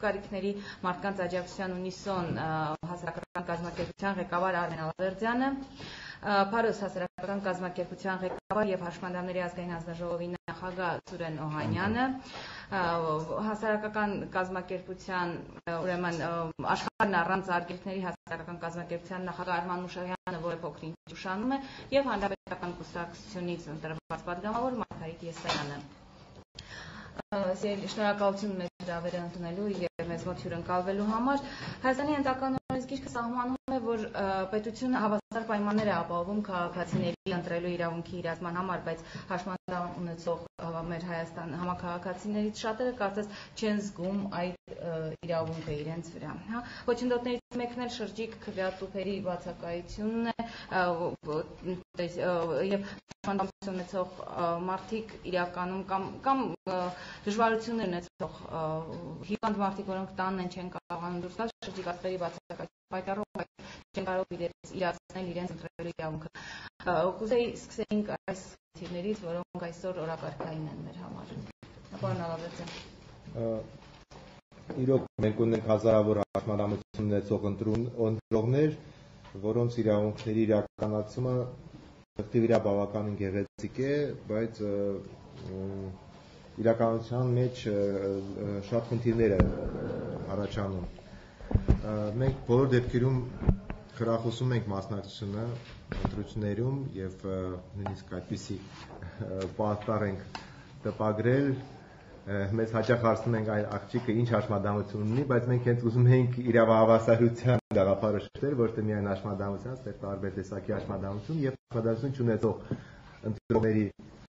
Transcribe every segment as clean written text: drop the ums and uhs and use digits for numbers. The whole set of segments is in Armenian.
կարիքների մարդկանց աջակցության ունիսոն հասարակական կազմակերպության ղեկավար Արմեն Ալավերդյանը, Փարոս հասարակական կազմակերպության ղեկավար եւ Հաշմանդամների ազգային հանձնաժողովի նախագահ Սուրեն Օհանյանը, հասարակական կազմակերպության ուրեմն աշխարհն առանց արգելքների հասարակական կազմակերպության նախագահ Արման Մուշահյանը, որը փոքր-ինչ ուշանում է, եւ հանրապետական կուսակցությունից ընտրված պատգամավոր Մարգարիտ Եսայանը։ Շնորհակալություն մեծ հրավերը ընդունելու եւ մեզ մոտ հյուրընկալվելու համար։ Հայաստանի ընտանեկան օրենսգիրքը սահմանում է, որ պետությունը հավասար պայմաններ է ապահովում քաղաքացիների ընտրելու իրավունքի իրացման համար, բայց հաշմանդամ ունեցող մեր Հայաստան համաքաղաքացիներից շատերը կարծես չեն զգում այդ իրավունքը իրենց վրա։ Խոչընդոտներից մեկն էլ շրջիկ քվեատուփերի բացակայությունն է եւ հաշմանդամություն ունեցող մարդիկ իրականում կամ դժվարություններ ունեցող հիվանդ մարդիկ, որոնք տանն չեն կարողանում դուրս գալ շրջիկացվերի բացակայության պատճառով չեն կարող իրացնել իրենց ընտրելու իրավունքը։ Կուզեի սկսենք այս խնդիրներից, որոնք այսօր օրակարգային են մեր համար։ Պարոն Ալավերդյան։ Իրոք մենք ունենք հազարավոր հաշմանդամություն ունեցող ընտրողներ, որոնց իրավունքների իրականացումը վրա բավականին գեղեցիկ է, բայց իրականության մեջ շատ խնդիրներ է առաջանում։ Մենք բոլոր դեպքերում խրախուսում ենք մասնակցությունը ընտրություններում եւ նույնիսկ այդպիսի պարտառ ենք տպագրել։ Մեզ հաճախ հարցնում ենք այն աղջիկը ինչ հաշմանդամություն ունի, բայց մենք հենց ուզում ենք իրավահավասարության գաղափարը շտկել, ոչ թե միայն հաշմանդամության, այլ տարբեր տեսակի հաշմանդամություն եւ հաշմանդամություն չունեցող ընտրողների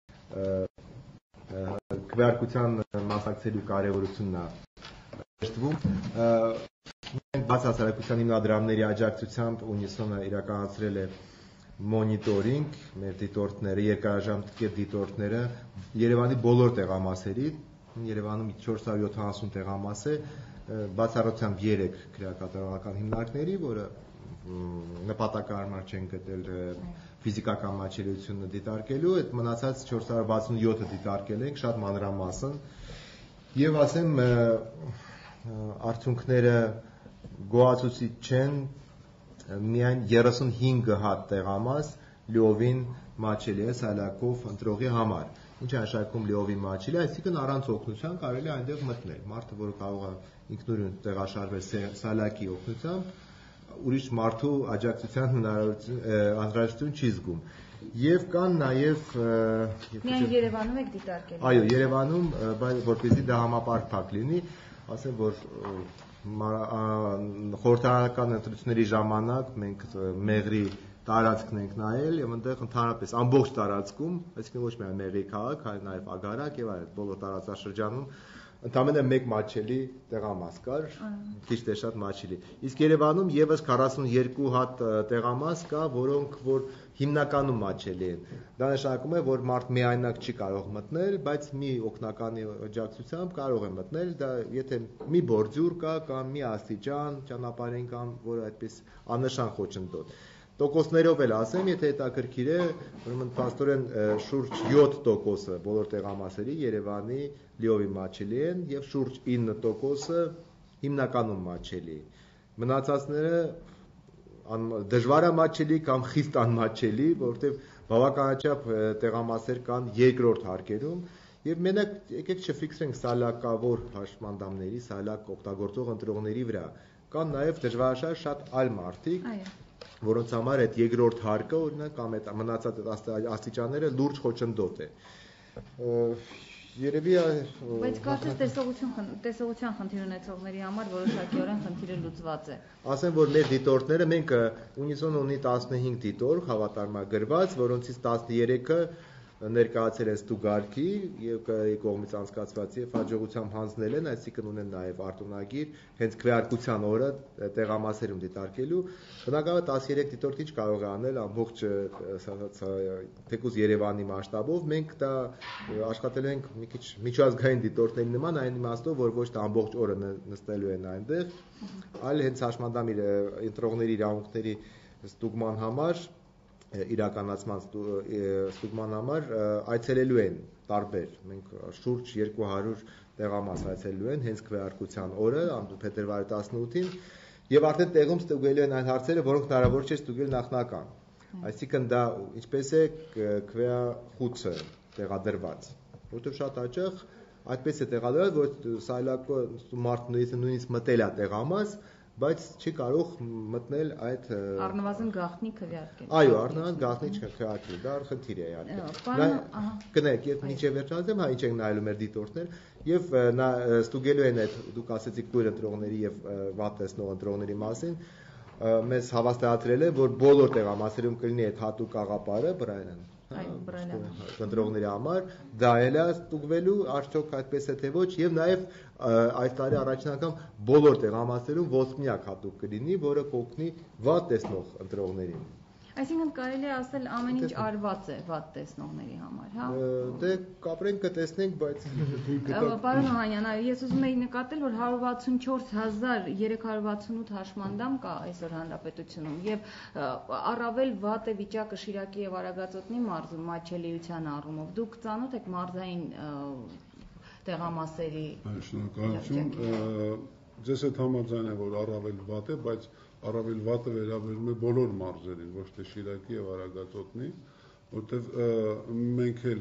քվեարկության մասնակցելու կարևորությունն է հեշտվում։ Մենք բաց հասարակության հիմնադրամների աջակցությամբ ունիսոնը իրականացրել է մոնիտորինգ մեր դիտորդները, երկարաժամկետ դիտորդները Երևանի բոլոր տեղամասերի, Երևանում 470 տեղամաս է, բացառությամբ 3 քրեակատարողական հիմնարկների, որը նպատակահարմար չեն գտել ֆիզիկական մատչելիությունը դիտարկելու, այդ մնացած 467-ը դիտարկել ենք շատ մանրամասն եւ ասեմ արդյունքները գոհացուցիչ չեն, միայն 35 հատ տեղամաս լիովին մատչելի է սալակով ընտրողի համար։ Ինչ է նշանակում լիովին մատչելի, այսինքն առանց օգնության կարելի է այնտեղ մտնել։ Մարդը, որը կարող է ինքնուրույն տեղաշարժվել սալակի օգնությամբ, ուրիշ մարդու աջակցության անհրաժեշտություն չի զգում։ Եվ կան նաև միայն Երևանում եք դիտարկել։ Այո, Երևանում, որպեսզի դա համապարփակ լինի, ասեմ, որ խորհրդարանական ընտրությունների ժամանակ մենք Մեղրի տարածքն ենք նայել եւ այնտեղ ընդհանրապես ամբողջ տարածքում, այսինքն ոչ միայն Մեղրի քաղաք, այլ նաեւ Ագարակ եւ այլ բոլոր տարածաշրջանում ընդամենը մեկ մատչելի տեղամաս կար, քիչ թե շատ մատչելի։ Իսկ Երևանում եւս 42 հատ տեղամաս կա, որոնք որ հիմնականում մատչելի են։ Դա նշանակում է, որ մարդ միայնակ չի կարող մտնել, բայց մի օգնականի աջակցությամբ կարող է մտնել, դա եթե մի բորձյուր կա կամ մի աստիճան ճանապարհին կամ որ այդպես աննշան խոչընդոտ։ Տոկոսներով էլ ասեմ, եթե հետաքրքիր է, ուրեմն փաստորեն շուրջ 7% բոլոր տեղամասերի Երևանի լիովին մատչելի են եւ շուրջ 9% հիմնականում մատչելի։ Մնացածները դժվար է մատչելի կամ խիստ անմատչելի, որովհետեւ բավականաչափ տեղամասեր կան երկրորդ հարկերում եւ մենակ եկեք չֆիքսենք սալակավոր հաշմանդամների, սալակ օգտագործող ընտրողների վրա։ Կան նաեւ դժվարաշար շատ այլ մարդիկ, որոնց համար այդ երկրորդ հարկը օրինակ կամ այդ մնացած աստիճանները լուրջ խոչընդոտ է։ Երևի բայց կարծես տեսողության խնդիր ունեցողների համար որոշակիորեն խնդիրը լուծված է։ Ասեմ, որ մեր դիտորդները մենք ունիսոն ունի 15 դիտորդ հավատարմագրված, որոնցից 13-ը ներկայացել են ստուգարքի եւ կողմից անցկացված եւ հաջողությամբ հանձնել են, այսինքն ունեն նաեւ արտոնագիր հենց քվեարկության օրը տեղամասերում դիտարկելու։ Բնականաբար 13 դիտորդ ինչ կարող է անել ամբողջ թեկուզ Երևանի մասշտաբով, մենք դա աշխատել ենք մի քիչ միջազգային դիտորդների նման, այն իմաստով, որ ոչ թե ամբողջ օրը նստելու են այնտեղ, այլ հենց հաշմանդամի ընտրողների իրավունքների ստուգման համար իրականացման ստուգման համար այցելելու են տարբեր, մենք շուրջ 200 տեղամաս այցելելու են հենց քվեարկության օրը, փետրվարի 18-ին, եւ արդեն տեղում ստուգելու են այն հարցերը, որոնք հնարավոր չէ ստուգել նախնական։ Այսինքն դա ինչպես է քվեախուցը տեղադրված, որովհետեւ շատ հաճախ այդպես է տեղադրված, որ սայլակը մարդը նույնիսկ մտել է տեղամաս, բայց չի կարող մտնել այդ առնվազն գաղտնի քվեարկել։ Այո, առնվազն գաղտնի չքվեարկել, դա խնդիր է իհարկե։ Գնանք, երբ մինչև վերջացեմ, ինչ ենք նայելու մեր դիտորդներ, եւ նա ստուգելու են այդ դուք ասեցիք կույր ընտրողների եւ վատ տեսնող ընտրողների մասին, մեզ հավաստիացրել է, որ բոլոր տեղամասերում կլինի այդ հատուկ աղապարը, Բրայլյան ընտրողների համար, դա էլ է ստուգվելու, արդյոք այդպես է թե ոչ, եւ նաեւ այս տարի առաջին անգամ բոլոր տեղամասերում ոսպնյակ հատուկ կլինի, որը կօգնի վատ տեսնող ընտրողներին։ Այսինքն կարելի է ասել ամեն ինչ արված է վատ տեսնողների համար, հա։ Դե կապրենք կտեսնենք, բայց Պարոն Օհանյան, ես ուզում եի նկատել, որ 164368 հաշմանդամ կա այսօր հանրապետությունում եւ առավել վատ է վիճակը Շիրակի եւ Արագածոտնի մարզում մատչելիության առումով։ Դուք ծանոթ եք մարզային տեղամասերի։ Շնորհակալություն։ Ձեզ հետ համաձայն եմ, որ առավել վատ է, բայց առավել վատը վերաբերում է բոլոր մարզերին, ոչ թե Շիրակի եւ Արագածոտնի, որտեղ մենք էլ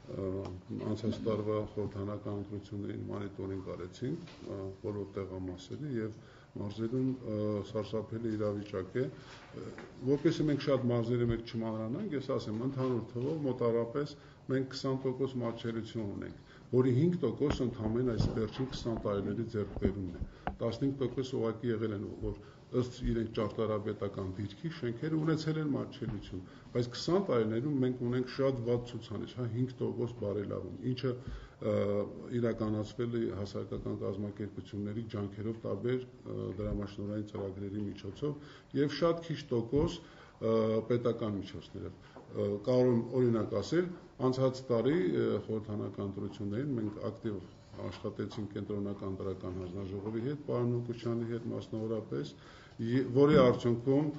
անցած տարվա խորհրդանական ընտրություններին մոնիտորինգ արեցինք բոլոր տեղամասերի եւ մարզերում սարսափելի իրավիճակ է, որպեսզի մենք շատ մարզերի մեջ չմանրանանք, ես ասեմ, ընդհանուր թվով մոտարապես մենք 20% մատչելիություն ունենք, որի 5% ընդհանրեն այս վերջին 20 տարիների ձեռքբերումն է, 15% ուղղակի եղել են, որ ըստ իրենք ճարտարապետական դիրքի շենքերը ունեցել են մատչելիություն, բայց 20 տարիներում մենք ունենք շատ վատ ցուցանիշ, 5% բարելավում, ինչը իրականացվել է հասարակական կազմակերպությունների ջանքերով տարբեր դրամաշնորհային ծրագրերի միջոցով եւ շատ քիչ տոկոս պետական միջոցներով։ Կարող եմ օրինակ ասել, անցած տարի խորհրդանական ընտրություններին մենք ակտիվ աշխատեցինք կենտրոնական դրական հանձնաժողովի հետ, պարոն Մուկուչյանի հետ մասնավորապես, որի արդյունքում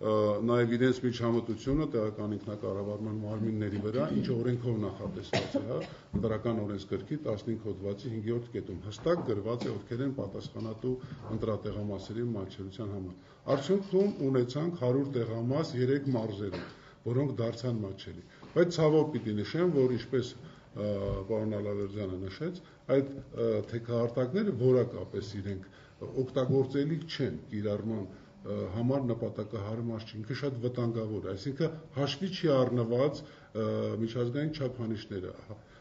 նաև իրենց միջամտությունը տեղական ինքնակառավարման մարմինների վրա, ինչը օրենքով նախատեսված է, ընտրական օրենսգրքի 15 հոդվածի 5-րդ կետում հստակ գրված է, ովքեր են պատասխանատու ընտրատեղամասերի մատչելիության համար։ Արդյունքում ունեցանք 100 տեղամաս 3 մարզերում, որոնք դարձան մատչելի։ Բայց ցավոք պիտի նշեմ, որ ինչպես պարոն Ալավերդյանը նշեց, այդ թեքահարտակները որակապես իրենք օգտագործելի չեն կիրառման համար նպատակահարմար չի, ինքը շատ վտանգավոր է, այսինքն հաշվի չի առնված միջազգային չափանիշները,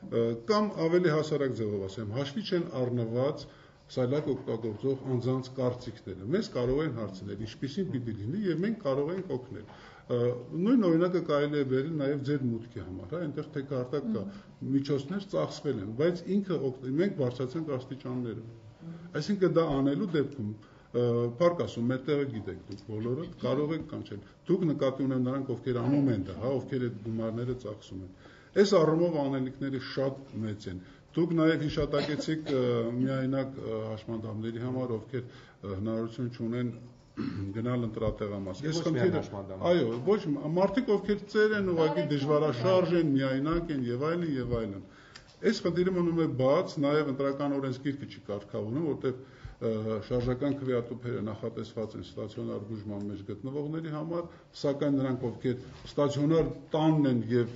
կամ ավելի հասարակ ձևով ասեմ, հաշվի չեն առնված սայլակ օգտագործող անձանց կարծիքները։ Մեզ կարող են հարցնել, ինչպիսին պիտի լինի, եւ մենք կարող ենք օգնել։ Նույն օրինակը կարելի է բերել նաև ձեր մուտքի համար, այնտեղ թեքահարտակ կա, միջոցներ ծախսվել են, բայց ինքը մենք բարձրացանք աստիճանները։ Այսինքն դա անելու դեպքում Փառք ասում, մեր տեղը գիտեք դուք բոլորը, կարող եք կանչել։ Դուք նկատի ունեն նրանք, ովքեր անում են դա, ովքեր այդ գումարները ծախսում են։ Այս առումով անելիքները շատ մեծ են։ Դուք նաև հիշատակեցիք միայնակ հաշմանդամների համար, ովքեր հնարավորություն չունեն գնալ ընտրատեղամաս։ Այս խնդիրը, այո, ոչ մարդիկ, ովքեր ծեր են, ուղղակի դժվարաշարժ են, միայնակ են եւ այլն եւ այլն։ Այս խնդիրը մնում է բաց, նաև ընտրական օրենսգիրքը չի կարգավորում, որտեղ շարժական քվեատուփերը նախատեսված են ստացիոնար բուժման մեջ գտնվողների համար, սակայն նրանք, ովքեր ստացիոնար տանն են եւ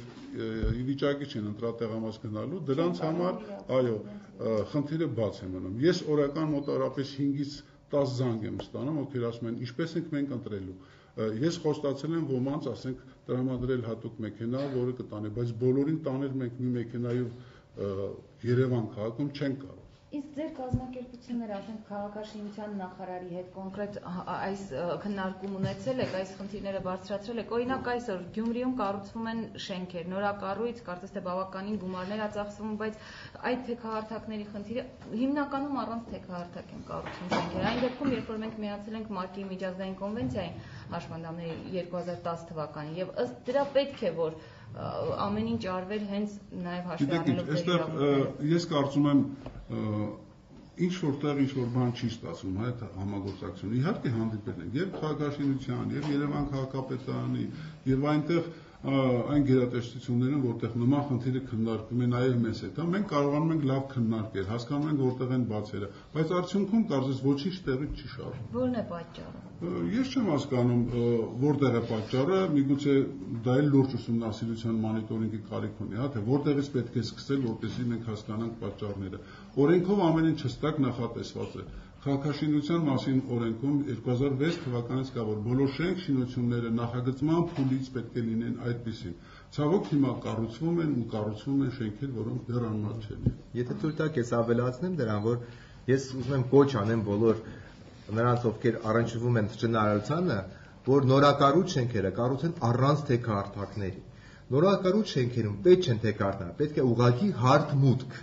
ի վիճակի չեն ընտրատեղամաս գնալու, դրանց համար, այո, խնդիրը բաց է մնում։ Ես օրական մոտավորապես 5-ից 10 զանգ եմ ստանում, ովքեր ասում են, ինչպես ենք մենք ընտրելու։ Ես խոստացել եմ ոմանց, ասենք, տրամադրել հատուկ մեքենա, որը կտանի, բայց բոլորին տանել մենք մի մեքենայով Երևան քաղաքում չենք կարող։ Իսկ ձեր կազմակերպությունները, ասենք, քաղաքաշինության նախարարի հետ կոնկրետ այս քննարկում ունեցել եք, այս խնդիրները բարձրացրել եք։ Օրինակ այսօր Գյումրիում կառուցվում են շենքեր, նորակառույց, կարծես թե բավականին գումարներ է ծախսվում, բայց այդ թեքահարտակների խնդիրը հիմնականում առանց թեքահարտակ են կառուցվում շենքեր։ Այն դեպքում, երբ որ մենք միացել ենք ՄԱԿ-ի միջազգային կոնվենցիային հաշմանդամների 2010 թվականին, եւ ըստ դրա պետք է որ ամեն ինչ արվեր հենց նաև հաշվի առնելով ձեր իրավունքները։ Ես կարծում եմ ինչ որտեղ ինչ որ բան չի ստացվում այդ համագործակցությունը։ Իհարկե հանդիպել են եւ քաղաքաշինության, եւ Երևան քաղաքապետարանի, եւ այնտեղ այն գերատեսչություններն, որտեղ նման խնդիրը քննարկվում է նաև մեզ հետ, մենք կարողանում ենք լավ քննարկել, հասկանում ենք որտեղ են բացերը, բայց արդյունքում կարծես ոչինչ տեղի չի շարժվում։ Որն է պատճառը։ Ես չեմ հասկանում որտեղ է պատճառը, միգուցե դա էլ լուրջ ուսումնասիրության մոնիտորինգի կարիք ունի, հա, թե որտեղից պետք է սկսել, որպեսզի մենք հասկանանք պատճառները։ Օրենքով ամեն ինչ հստակ նախատեսված է։ Քաղաքաշինության մասին օրենքում 2006 թվականից կա, որ բոլոր շենք շինությունները նախագծման փուլից պետք է լինեն այդպիսին։ Ցավոք հիմա կառուցվում են շենքեր, որոնք դեռ անմաջ չեն։ Եթե թույլ տաք, ես ավելացնեմ դրան, որ ես ուզում եմ կոչ անեմ բոլոր նրանց, ովքեր առնչվում են շինարարությանը, որ նորակառույց շենքերը կառուցեն առանց թեքահարթակների։ Նորակառույց շենքերում պետք չեն թեքահարթակ, պետք է ուղղակի հարթ մուտք։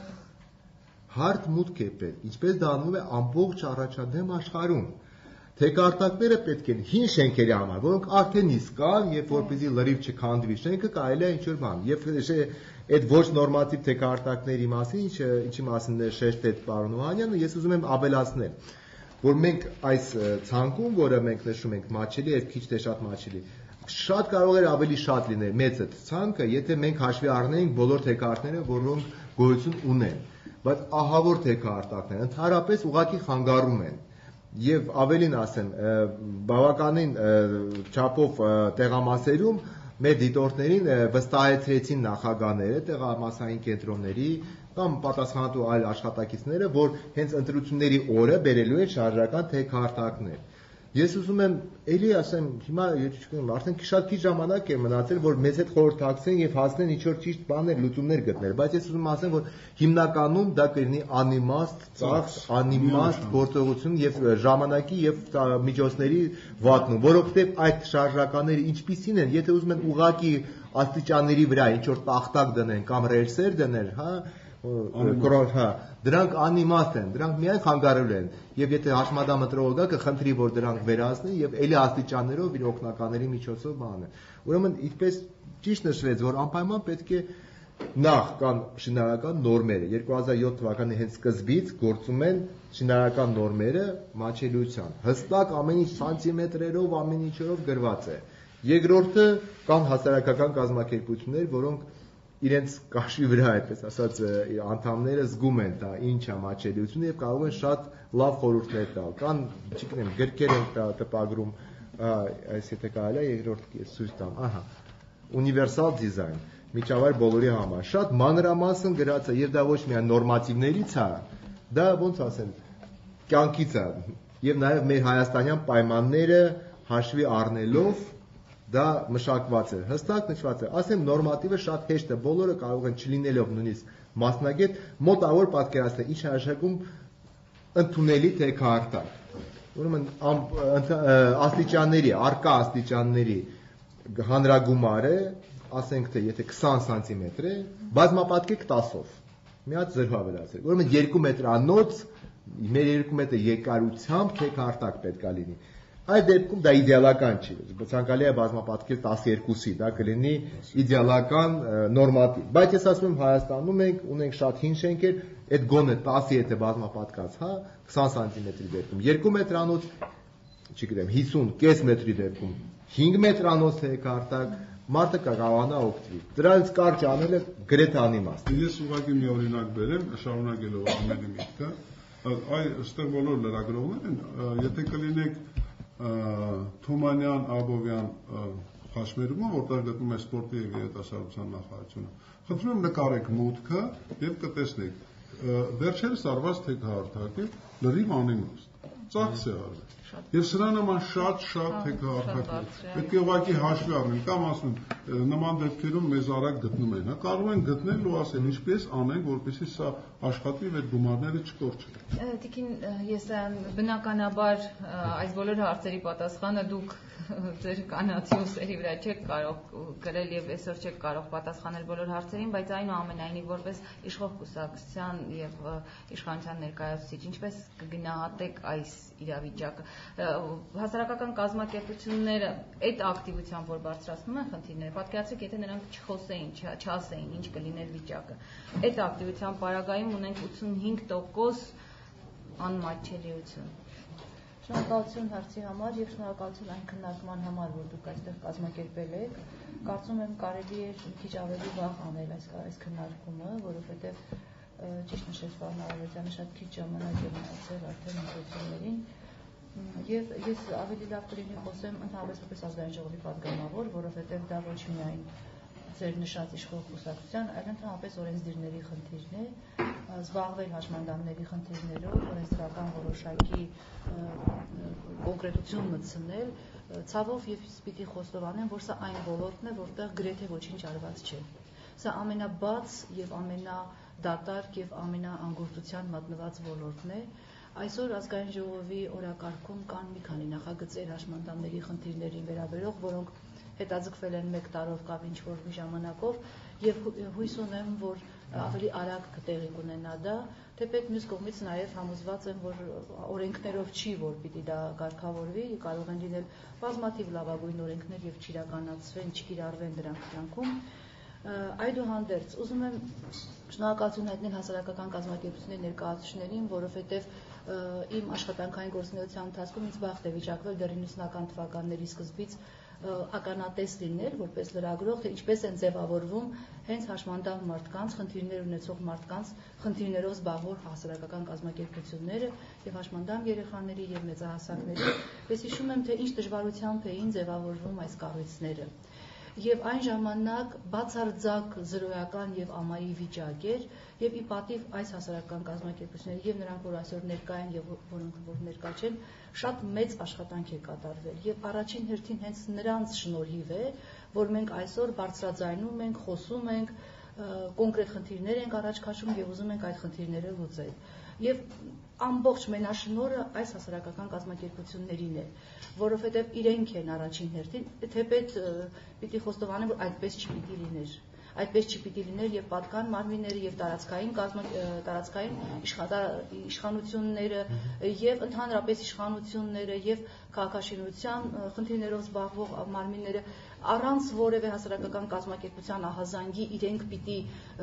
Հարթ մուտք է պետք, ինչպես դա անում է ամբողջ առաջադեմ աշխարհում։ Թեքարտակները պետք են հին շենքերի համար, որոնք արդեն իսկ կան, եւ որպեսզի լրիվ չքանդվի շենքը, կարելի է ինչ-որ բան։ Եվ այդ ոչ նորմատիվ թեքարտակների մասին, ինչի մասին շեշտեց պարոն Օհանյանը, ես ուզում եմ ավելացնել, որ մենք այս ցանկում, որը մենք նշում ենք մատչելի, եւ քիչ թե շատ մատչելի, շատ կարող էր ավելի շատ լինել մեծ այդ ցանկը, եթե մենք հաշվի առնեինք բոլոր թեքարտները, որոնք գոյություն ունեն։ Բայց ահավոր թեքահարտակները ընդհանրապես ուղղակի խանգարում են եւ ավելին ասեմ բավականին չափով տեղամասերում մեր դիտորդներին վստահեցրեցին նախագահները տեղամասային կենտրոնների կամ պատասխանատու այլ աշխատակիցները, որ հենց ընտրությունների օրը բերելու են շարժական թեքահարտակներ։ Ես ուզում եմ էլի ասեմ, հիմա արդեն շատ քիչ ժամանակ է մնացել, որ մեզ հետ խորհրդակցեն եւ հասնեն ինչ-որ ճիշտ բաներ, լուծումներ գտնել, բայց ես ուզում եմ ասեմ, որ հիմնականում դա կլինի անիմաստ, ծախս, անիմաստ գործողություն եւ ժամանակի եւ միջոցների վատնում, որովհետեւ այդ շարժականները ինչպիսին են, եթե ուզում են ուղակի աստիճանների վրա ինչ-որ տախտակ դնեն կամ ռելսեր դնել, հա, դրանք անիմաստ են, դրանք միայն խանգարելու են եւ եթե հաշմանդամտրողը գա կխնդրի որ դրանք վերացնի եւ էլի աստիճաններով իր օգնականների միջոցով բանը։ Ուրեմն ինչպես ճիշտ նշվեց, որ անպայման պետք է նախ կան շինարարական նորմերը 2007 թվականի հենց սկզբից գործում են շինարարական նորմերը մատչելիության հստակ ամեն ինչ սանտիմետրերով ամեն ինչով գրված է։ Երկրորդը կան հասարակական կազմակերպություններ, որոնք իրենց կաշի վրա այդպես ասած անդամները զգում են դա ինչ է մատչելիությունը եւ կարող են շատ լավ խորհուրդներ տալ։ Կան, չգիտեմ, գրքեր են տպագրում, այս եթե կարելի է երկրորդ ցույց տամ, ահա, ունիվերսալ դիզայն, միջավայր բոլորի համար։ Շատ մանրամասն գրած է եւ դա ոչ միայն նորմատիվներից է, դա ոնց ասեմ, կյանքից է եւ նաեւ մեր հայաստանյան պայմանները հաշվի առնելով դա մշակված է, հստակ նշված է։ Ասեմ նորմատիվը շատ հեշտ է, բոլորը կարող են չլինելով նույնիսկ մասնագետ մոտավոր պատկերացնել ինչ հաշվում ընդունելի թեքահարտակ։ Ուրեմն աստիճանների, արկա աստիճանների հանրագումարը, ասենք թե եթե 20 սանտիմետր է, բազմապատկեք 10-ով։ Մի հատ 0 ավելացրեք։ Ուրեմն 2 մետրանոց, մեր 2 մետր երկարությամբ թեքահարտակ պետք է լինի։ Այդ դեպքում դա իդեալական չի, ցանկալի է բազմապատկել 12-ի, դա կլինի իդեալական նորմատիվ։ Բայց ես ասում եմ Հայաստանում ունենք շատ հին շենքեր, այդ գոնը 10-ի հետ է բազմապատկած, հա, 20 սանտիմետրի դեպքում, 2 մետրանոց, չգիտեմ, 50 կես մետրի դեպքում, 5 մետրանոց թեքահարտակ, մարդը կարողանա օգտվի։ Դրանից կարճ անելը գրեթե անիմաստ։ Ես ուղղակի մի օրինակ բերեմ, շարունակելով ամենի միտքը, այստեղ բոլոր լրագրողներ են, եթե կլինեք Թումանյան, Աբովյան խաչմերումը, որտեղ գտնում է սպորտի եւ երիտասարդության նախարարությունը։ Խնդրում եմ նկարեք մուտքը եւ կտեսնեք։ Վերջերս արված թեքահարտակը լրիվ անիմաստ։ Ծախս է արվել։ Եվ սրա նման շատ թեքահարտակներ։ Պետք է ուղղակի հաշվի առնել, կամ ասում նման դեպքերում մեզ արագ գտնում են, հա, կարող են գտնել ու ասել ինչպես անենք, որպեսզի սա աշխատի եւ այդ գումարները չկորչեն։ Տիկին, ես բնականաբար այս բոլոր հարցերի պատասխանը դուք ձեր կանացի ուսերի վրա չեք կարող գրել եւ այսօր չեք կարող պատասխանել բոլոր հարցերին, բայց այնուամենայնիվ որպես իշխող կուսակցության եւ իշխանության ներկայացուցիչ ինչպես կգնահատեք այս իրավիճակը։ Հասարակական կազմակերպությունները այդ ակտիվությամբ որ բարձրացնում են խնդիրները, պատկերացրեք, եթե նրանք չխոսեին, չասեին ինչ կլիներ վիճակը։ Այդ ակտիվության պարագայում ունենք 85% անմատչելիություն։ Շնորհակալություն հարցի համար եւ շնորհակալություն այն քննարկման համար, որ դուք այստեղ կազմակերպել եք։ Կարծում եմ կարելի է մի քիչ ավելի վաղ անել այս քննարկումը, որովհետեւ ճիշտ նշեց պարոն Արարատյանը, շատ քիչ ժամանակ է մնացել արդեն ընտրություններին։ Եվ ես ավելի լավ կլինի խոսեմ ընդհանրապես որպես ազգային ժողովի պատգամավոր, որովհետև դա ոչ միայն ձեր նշած իշխող կուսակցության, այլ ընդհանրապես օրենսդիրների խնդիրն է, զբաղվել հաշմանդամների խնդիրներով, օրենսդրական որոշակի կոնկրետություն մտցնել, ցավով եւ պիտի խոստովանեմ, որ սա այն ոլորտն է, որտեղ գրեթե ոչինչ արված չէ։ Սա ամենաբաց եւ ամենադատարկ եւ ամենաանգործության մատնված ոլորտն է։ Այսօր ազգային ժողովի օրակարգում կան մի քանի նախագծեր հաշմանդամների խնդիրներին վերաբերող, որոնք հետաձգվել են 1 տարով կամ ինչ-որ մի ժամանակով եւ հույս ունեմ, որ ավելի արագ կտեղի կունենա դա, թեպետ մյուս կողմից նաեւ համոզված եմ, որ օրենքներով չի, որ պիտի դա կարգավորվի, կարող են լինել բազմաթիվ լավագույն օրենքներ եւ չիրականացվեն, չկիրառվեն դրանք կյանքում։ Այդուհանդերձ ուզում եմ շնորհակալություն հայտնել հասարակական կազմակերպությունների ներկայացուցիչներին, որովհետեւ իմ աշխատանքային գործունեության ընթացքում ինձ բախտ է վիճակվել դեռ 90-ական թվականների սկզբից ականատես լինել որպես լրագրող, թե ինչպես են ձևավորվում հենց հաշմանդամ մարդկանց, խնդիրներ ունեցող մարդկանց, խնդիրներով զբաղվող հասարակական կազմակերպությունները եւ հաշմանդամ երեխաների եւ մեծահասակների, ես հիշում եմ, թե ինչ դժվարությամբ էին ձևավորվում այս կառույցները։ Եվ այն ժամանակ բացարձակ զրոյական եւ ամայի վիճակ էր եւ ի պատիվ այս հասարակական կազմակերպությունների եւ նրանք, որ այսօր ներկա են եւ որոնք որ ներկա չեն, շատ մեծ աշխատանք է կատարվել եւ առաջին հերթին հենց նրանց շնորհիվ է, որ մենք այսօր բարձրաձայնում ենք, խոսում ենք, կոնկրետ խնդիրներ ենք առաջ քաշում եւ ուզում ենք այդ խնդիրները լուծել։ Եվ ամբողջ մենաշնորհը այս հասարակական կազմակերպություններին է, որովհետև իրենք են առաջին հերթին, թեպետ պիտի խոստովանեմ, որ այդպես չպիտի լիներ։ Այդպես չպիտի լիներ եւ պատկան մարմինները եւ տարածքային իշխանությունները եւ ընդհանրապես իշխանությունները եւ քաղաքաշինության խնդիրներով զբաղվող մարմինները առանց որևէ հասարակական կազմակերպության ահազանգի իրենք պիտի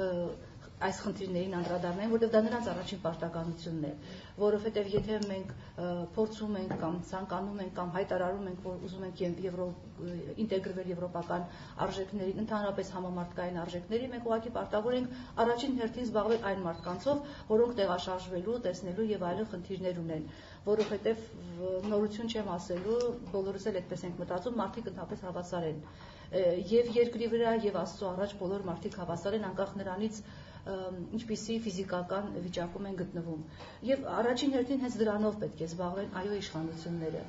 այս խնդիրներին անդրադառնային, որտեղ դա նրանց առաջին պարտականությունն է, որովհետև եթե մենք փորձում ենք կամ ցանկանում ենք կամ հայտարարում ենք, որ ուզում ենք ինտեգրվել եվրոպական արժեքներին, ընդհանրապես համամարտկային արժեքների, մենք ուղղակի պարտավոր ենք առաջին հերթին զբաղվել այն մարդկանցով, որոնք տեղաշարժվելու, տեսնելու եւ այլն խնդիրներ ունեն, որովհետև նորություն չեմ ասելու, բոլորս էլ այդպես ենք մտածում, մարդիկ ընդհանրապես հավասար են եւ երկրի վրա եւ Աստծո առաջ բոլոր մարդիկ հավասար են անկախ նրանից ինչպիսի ֆիզիկական վիճակում են գտնվում։ Եվ առաջին հերթին հենց դրանով պետք է զբաղվեն այո իշխանությունները։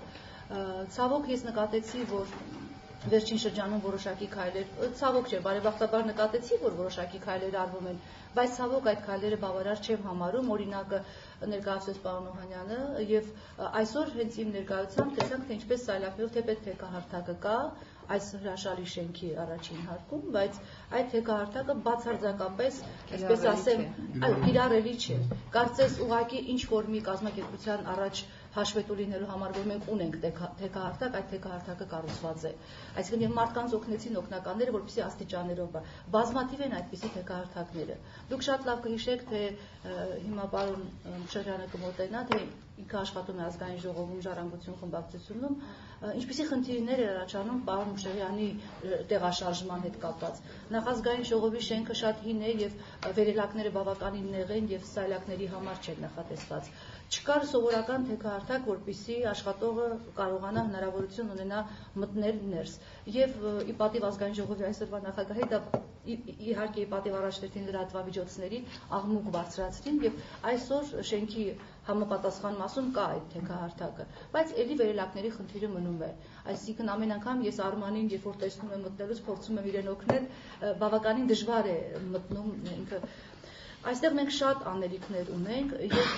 Ցավոք ես նկատեցի, որ վերջին շրջանում որոշակի քայլեր, ցավոք չէ, բարեբախտաբար նկատեցի, որ որոշակի քայլեր արվում են, բայց ցավոք այդ քայլերը բավարար չեմ համարում, օրինակը ներկայացրեց պարոն Օհանյանը, եւ այսօր հենց իմ ներկայությամբ տեսանք, թե ինչպես սայլակներով թեպետ թեկահարթակը կա այս հրաշալի շենքի առաջին հարկում, բայց այդ թեկահարթակը բացարձակապես, այսպես ասեմ, կիրառելի չէ։ Կարծես ուղղակի ինչ որ մի կազմակերպության առաջ հաշվետու լինելու համար, որ մենք ունենք թեկահարթակ, այդ թեկահարթակը կառուցված է։ Այսինքն եւ մարդկանց օգնեցին օգնականները, որպեսզի աստիճաններով բազմաթիվ են այդպիսի թեկահարթակները։ Դուք շատ լավ կհիշեք, թե հիմա պարոն Շրջանը կմոտենա, թե ինքը աշխատում է ազգային ժողովում ժառանգություն խմբակցությունում, ինչպիսի խնդիրներ էր առաջանում պարոն Մուշեղյանի տեղաշարժման հետ կապված։ Նախազգային ժողովի շենքը շատ հին է եւ վերելակները բավականին նեղ են եւ սայլակների համար չեն նախատեսված։ Չկար սովորական թեկահարթակ, որպեսզի աշխատողը կարողանա հնարավորություն ունենա մտնել ներս։ Եվ ի պատիվ ազգային ժողովի այսօրվա նախագահի դա իհարկե ի պատիվ առաջնորդին լրատվամիջոցների աղմուկ բարձրացրին եւ այսօր շենքի համապատասխան մասում կա այդ թեկահարթակը, բայց ելի վերելակների խնդիրը մնում է։ Այսինքն ամեն անգամ ես Արմանին, երբ որ տեսնում եմ մտնելուց, փորձում եմ իրեն օգնել, բավականին դժվար է մտնում ինքը։ Այստեղ մենք շատ անելիքներ ունենք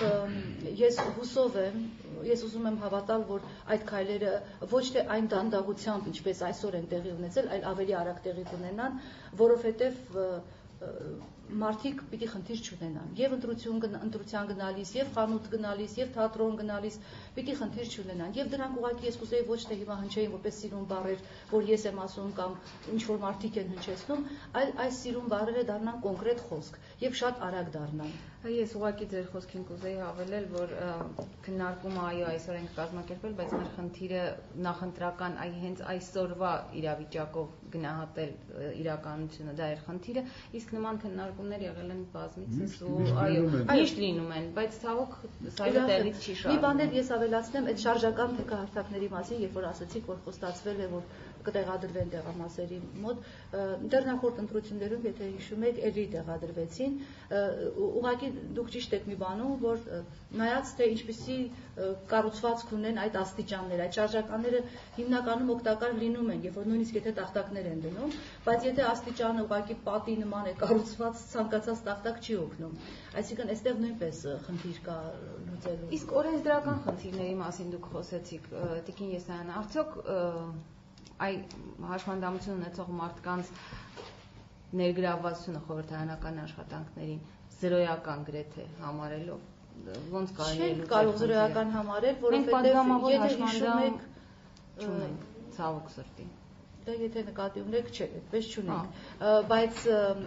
եւ ես հուսով եմ, ես ուզում եմ հավատալ, որ այդ քայլերը ոչ թե այն դանդաղությամբ, ինչպես այսօր են տեղի ունեցել, այլ ավելի արագ տեղի կունենան, որովհետեւ մարդիկ պիտի խնդիր չունենան եւ ընտրության գնալիս եւ խանութ գնալիս եւ թատրոն գնալիս պիտի խնդիր չունենան եւ դրանք ուղղակի ես կուզեի ոչ թե հիմա հնչեին որպես սիրուն բառեր որ ես եմ ասում կամ ինչ որ մարդիկ են հնչեցնում այլ այս սիրուն բառերը դառնան կոնկրետ խոսք եւ շատ արագ դառնան Ես ուղղակի ձեր խոսքին կուզեի հավելել, որ քննարկումը այո այսօր ենք կազմակերպել, բայց մեր խնդիրը նախընտրական հենց այսօրվա իրավիճակով գնահատել իրականությունը դա էր խնդիրը, իսկ նման քննարկումներ եղել են բազմիցս ու այո, միշտ լինում են, բայց ցավոք սա տեղից չի շարժվում։ Մի բան էլ ես ավելացնեմ այդ շարժական թեկահարթակների մասին, երբ որ ասացիք, որ խոստացվել է, որ կտեղադրվեն տեղամասերի մոտ, դեռ նախորդ ընտրություններում, եթե հիշում եք, էլի տեղադրվեցին, ուղղակի դուք ճիշտ եք մի բանում, որ նայած թե ինչպիսի կառուցվածք ունեն այդ աստիճանները, այդ շարժականները հիմնականում օգտակար լինում են, երբ որ նույնիսկ եթե տախտակներ են դնում, բայց եթե աստիճանը ուղղակի պատի նման է կառուցված, ցանկացած տախտակ չի օգնում։ Այսինքն այստեղ նույնպես խնդիր կա լուծելու։ Իսկ օրենսդրական խնդիրների մասին դուք խոսեցիք, Տիկին Եսայան, արդյոք այ հաշմանդամություն ունեցող մարդկանց ներգրավվածությունը խորհրդարանական աշխատանքներին զրոյական գրեթե համարելով ոնց կարելի է կարող զրոյական համարել, որովհետև եթե հիշում եք չունենք ցավոք սրտի դա եթե նկատի ունեք չէ, այդպես չունենք, բայց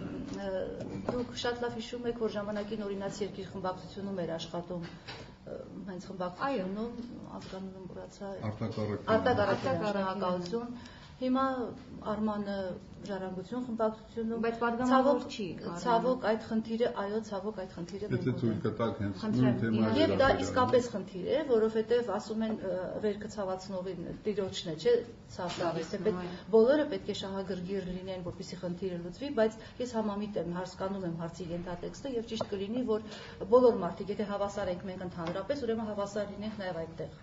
դուք շատ լավ հիշում եք, որ ժամանակին օրինաց երկիր խմբակցությունում էր աշխատում հենց խմբակցությունում ազգանունը մոռացա արտակարգություն հիմա Արմանը ժառանգություն խմբակցությունում բայց պատգամավոր չի ցավոք այդ խնդիրը այո ցավոք այդ խնդիրը եթե ցույց կտակ հենց նույն թեմայի եւ դա իսկապես խնդիր է որովհետեւ ասում են վերքը ցավացնողին տիրոջն է չէ ցավ տալիս է բոլորը պետք է շահագրգիռ լինեն որպեսզի խնդիրը լուծվի բայց ես համամիտ եմ հասկանում եմ հարցի ենթատեքստը եւ ճիշտ կլինի որ բոլոր մարդիկ եթե հավասար ենք մենք ընդհանրապես ուրեմն հավասար լինենք նաեւ այդտեղ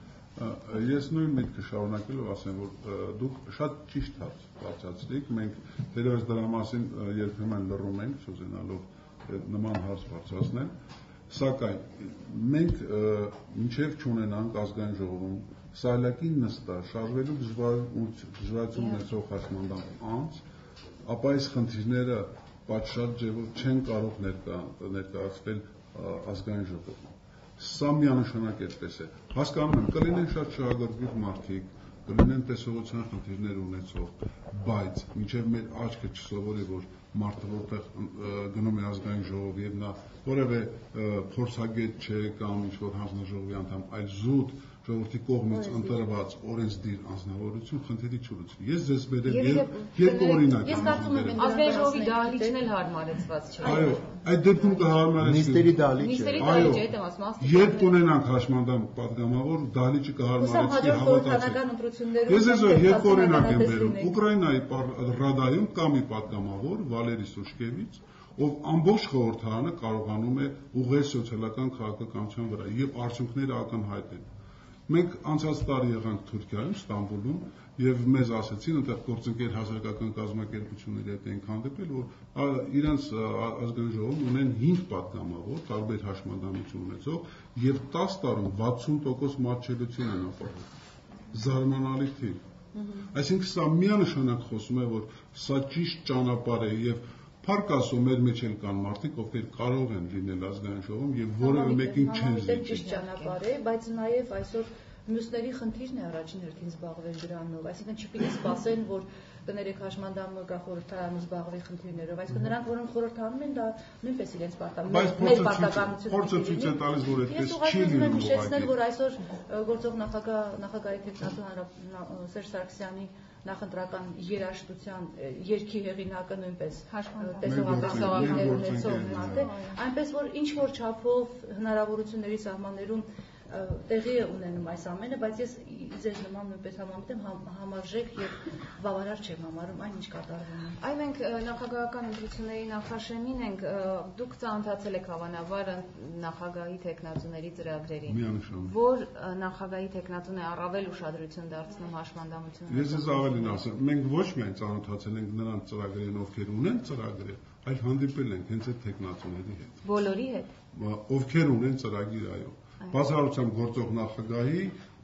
Ես նույն միտքը շարունակելով ասեմ, որ դուք շատ ճիշտ հարց բացացրիք, մենք դերևս դրա մասին երբեմն լռում ենք, չուզենալով նման հարց բարձրացնել, սակայն մենք մինչև չունենանք ազգային ժողովում սայլակին նստա, շարժվելու դժվարություն ունեցող հաշմանդամ անց, ապա այս խնդիրները պատշաճ ձևով չեն կարող ներկայացվել ազգային ժողովում Սա միանշանակ այդպես է։ Հասկանում եմ, կլինեն շատ շահագրգիռ մարդիկ, կլինեն տեսողության խնդիրներ ունեցող, բայց մինչև մեր աչքը չսովորի, որ մարդը որտեղ գնում է ազգային ժողով եւ նա որևէ փորձագետ չէ կամ ինչ-որ հանձնաժողովի անդամ, այլ զուտ ժողովրդի կողմից ընտրված օրենսդիր անձնավորություն խնդիրի չլուծվի։ Ես ձեզ բերեմ երկու օրինակ։ Ես կարծում եմ ազգային ժողովի դահլիճն էլ հարմարեցված չէ։ Այո, այդ դեպքում կհարմարեցվի։ Նիստերի դահլիճը։ Նիստերի դահլիճը այդ եմ ասում, Երբ կունենանք հաշմանդամ պատգամավոր, դահլիճը կհարմարեցվի հավատացեք։ Ես այսօր երկու օրինակ եմ բերում։ Ուկրաինայի Ռադայում կա մի պատգամավոր Վալերի Սուշկևիչ, ով ամբողջ խորհրդարանը կարողանում է ուղղել սոցիալական քաղաքականության վրա եւ արդյունքները ակնհայտ են։ Մենք անցած տարի եղանք Թուրքիայում, Ստամբուլում եւ մեզ ասացին, այնտեղ գործընկեր հասարակական կազմակերպությունների հետ ենք հանդիպել, որ իրենց ազգային ժողովում ունեն 5 պատգամավոր, տարբեր հաշմանդամություն ունեցող եւ 10 տարում 60% մատչելիություն են ապահովում։ Զարմանալի թիվ։ Այսինքն սա միանշանակ խոսում է, որ սա ճիշտ ճանապարհ է եւ Փառք Աստծո, մեր մեջ էլ կան մարդիկ, ովքեր կարող են լինել ազգային ժողովում եւ որևէ մեկին չեն զիջել։ Ճիշտ ճանապարհ է, բայց նաեւ այսօր մյուսների խնդիրն է առաջին հերթին զբաղվել դրանով, այսինքն չպիտի սպասեն, որ կներեք հաշմանդամը գա խորհրդարանը զբաղվի խնդիրներով, այսինքն նրանք, որոնք խորհրդանում են, դա նույնպես իրենց մեր պարտականությունն է։ Փորձը ցույց է տալիս, որ այդպես չի լինում։ Ես ուղղակի որ այսօր գործող նախագահի տեխնատու Սերժ Սարգսյանի նախընտրական երաժշտության երգի հեղինակը նույնպես տեսողական ունեցող է, այնպես որ ինչ որ չափով հնարավորությունների սահմաններում տեղի է ունենում այս ամենը, բայց ես ձեզ նման նույնպես համամիտ եմ համարժեք եւ բավարար չեմ համարում այն ինչ կատարվում է։ Այ մենք նախագահական ընտրությունների նախաշեմին ենք, դուք ծանոթացել եք հավանաբար նախագահի տեխնատուների ծրագրերին, որ նախագահի տեխնատուն է առավել ուշադրություն դարձնում հաշմանդամությունը։ Ես ես ավելին ասեմ, մենք ոչ միայն ծանոթացել ենք նրանց ծրագրերին, ովքեր ունեն ծրագրեր, այլ հանդիպել ենք հենց այդ տեխնատուների հետ։ Բոլորի հետ։ Ովքեր ունեն ծրագիր, այո։ Բացառությամբ գործող նախագահի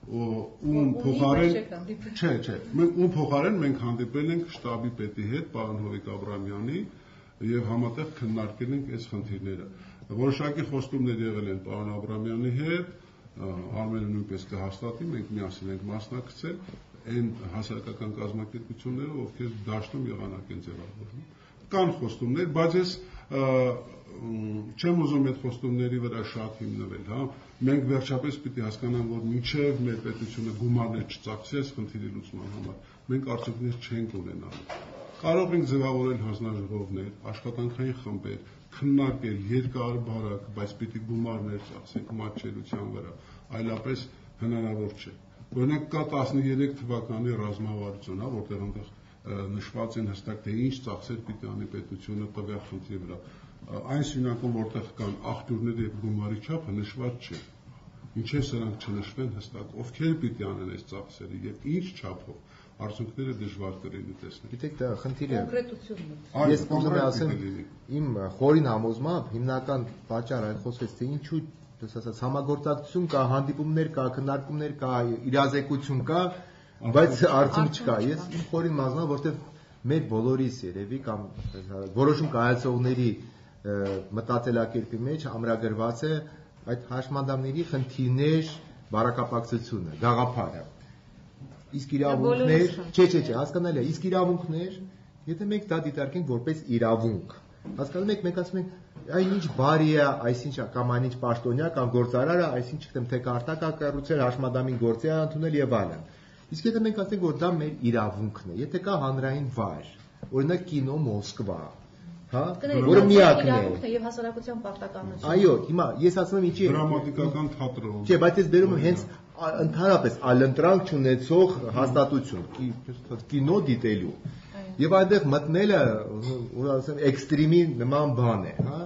ում փոխարեն չէ, ում փոխարեն մենք հանդիպել ենք շտաբի պետի հետ, պարոն Հովիկ Աբրամյանի եւ համատեղ քննարկել ենք այս խնդիրները։ Որոշակի խոստումներ եղել են պարոն Աբրամյանի հետ, Արմենը նույնպես կհաստատի, մենք միասին ենք մասնակցել այն հասարակական կազմակերպությունները, ովքեր դաշտում եղանակ են ձևավորում։ Կան խոստումներ, բայց ես չեմ ուզում այդ խոստումների վրա շատ հիմնվել, հա։ Մենք վերջապես պիտի հասկանանք, որ մինչև մեր պետությունը գումարներ չծախսի այս խնդիրի լուծման համար, մենք արդյունքներ չենք ունենալու։ Կարող ենք ձևավորել հանձնաժողովներ, աշխատանքային խմբեր, քննարկել երկար-բարակ, բայց պիտի գումարներ ծախսենք մատչելիության վրա, այլապես հնարավոր չէ։ Օրինակ կա 13 թվականի ռազմավարություն, հա, որտեղ այնտեղ նշված են հստակ թե ինչ ծախսեր պիտի անի պետությունը տվյալ խնդրի վրա։ Այն սյունակում, որտեղ կան աղբյուրների եւ գումարի չափը նշված չէ։ Ինչեւ սրանք չնշվեն հստակ, ովքեր պիտի անեն այս ծախսերը եւ ինչ չափով, արդյունքները դժվար կլինի տեսնել։ Գիտեք, դա խնդիր է։ Կոնկրետություն։ Ես ուզում եմ ասեմ, իմ խորին համոզմամբ հիմնական պատճառը այն խոսվեց, թե ինչու, ասած, համագործակցություն կա, հանդիպումներ կա, քննարկումներ կա, իրազեկություն կա, բայց արդյունք չկա։ Ես իմ խորին մազնա, որտեղ մեր բոլորիս երևի կամ որոշում կայացողների մտածելակերպի մեջ ամրագրված է այդ հաշմանդամների խնդիրներ, բարակապակցությունը, գաղափարը։ Իսկ իրավունքներ, չէ, հասկանալի է, իսկ իրավունքներ, եթե մենք դա դիտարկենք որպես իրավունք, հասկանում եք, մենք ասում ենք, այնինչ բարի է, այսինչ կամ այնինչ պաշտոնյա կամ գործարար է, այսինչ չգիտեմ, թե կարտակ կառուցել, հաշմանդամին գործի է ընդունել եւ այլն։ Իսկ եթե մենք ասենք, որ դա մեր իրավունքն է, եթե կա հանրային վայր, օրինակ կինո Մոսկվա, հա, որը միակն է եւ հասարակության պարտականություն։ Այո, հիմա ես ասում եմ ինչի դրամատիկական թատրոն։ Չէ, բայց ես բերում եմ հենց ընդհանրապես այլընտրանք չունեցող հաստատություն, կինո դիտելու։ Եվ այնտեղ մտնելը, ասեմ, էքստրեմի նման բան է, հա։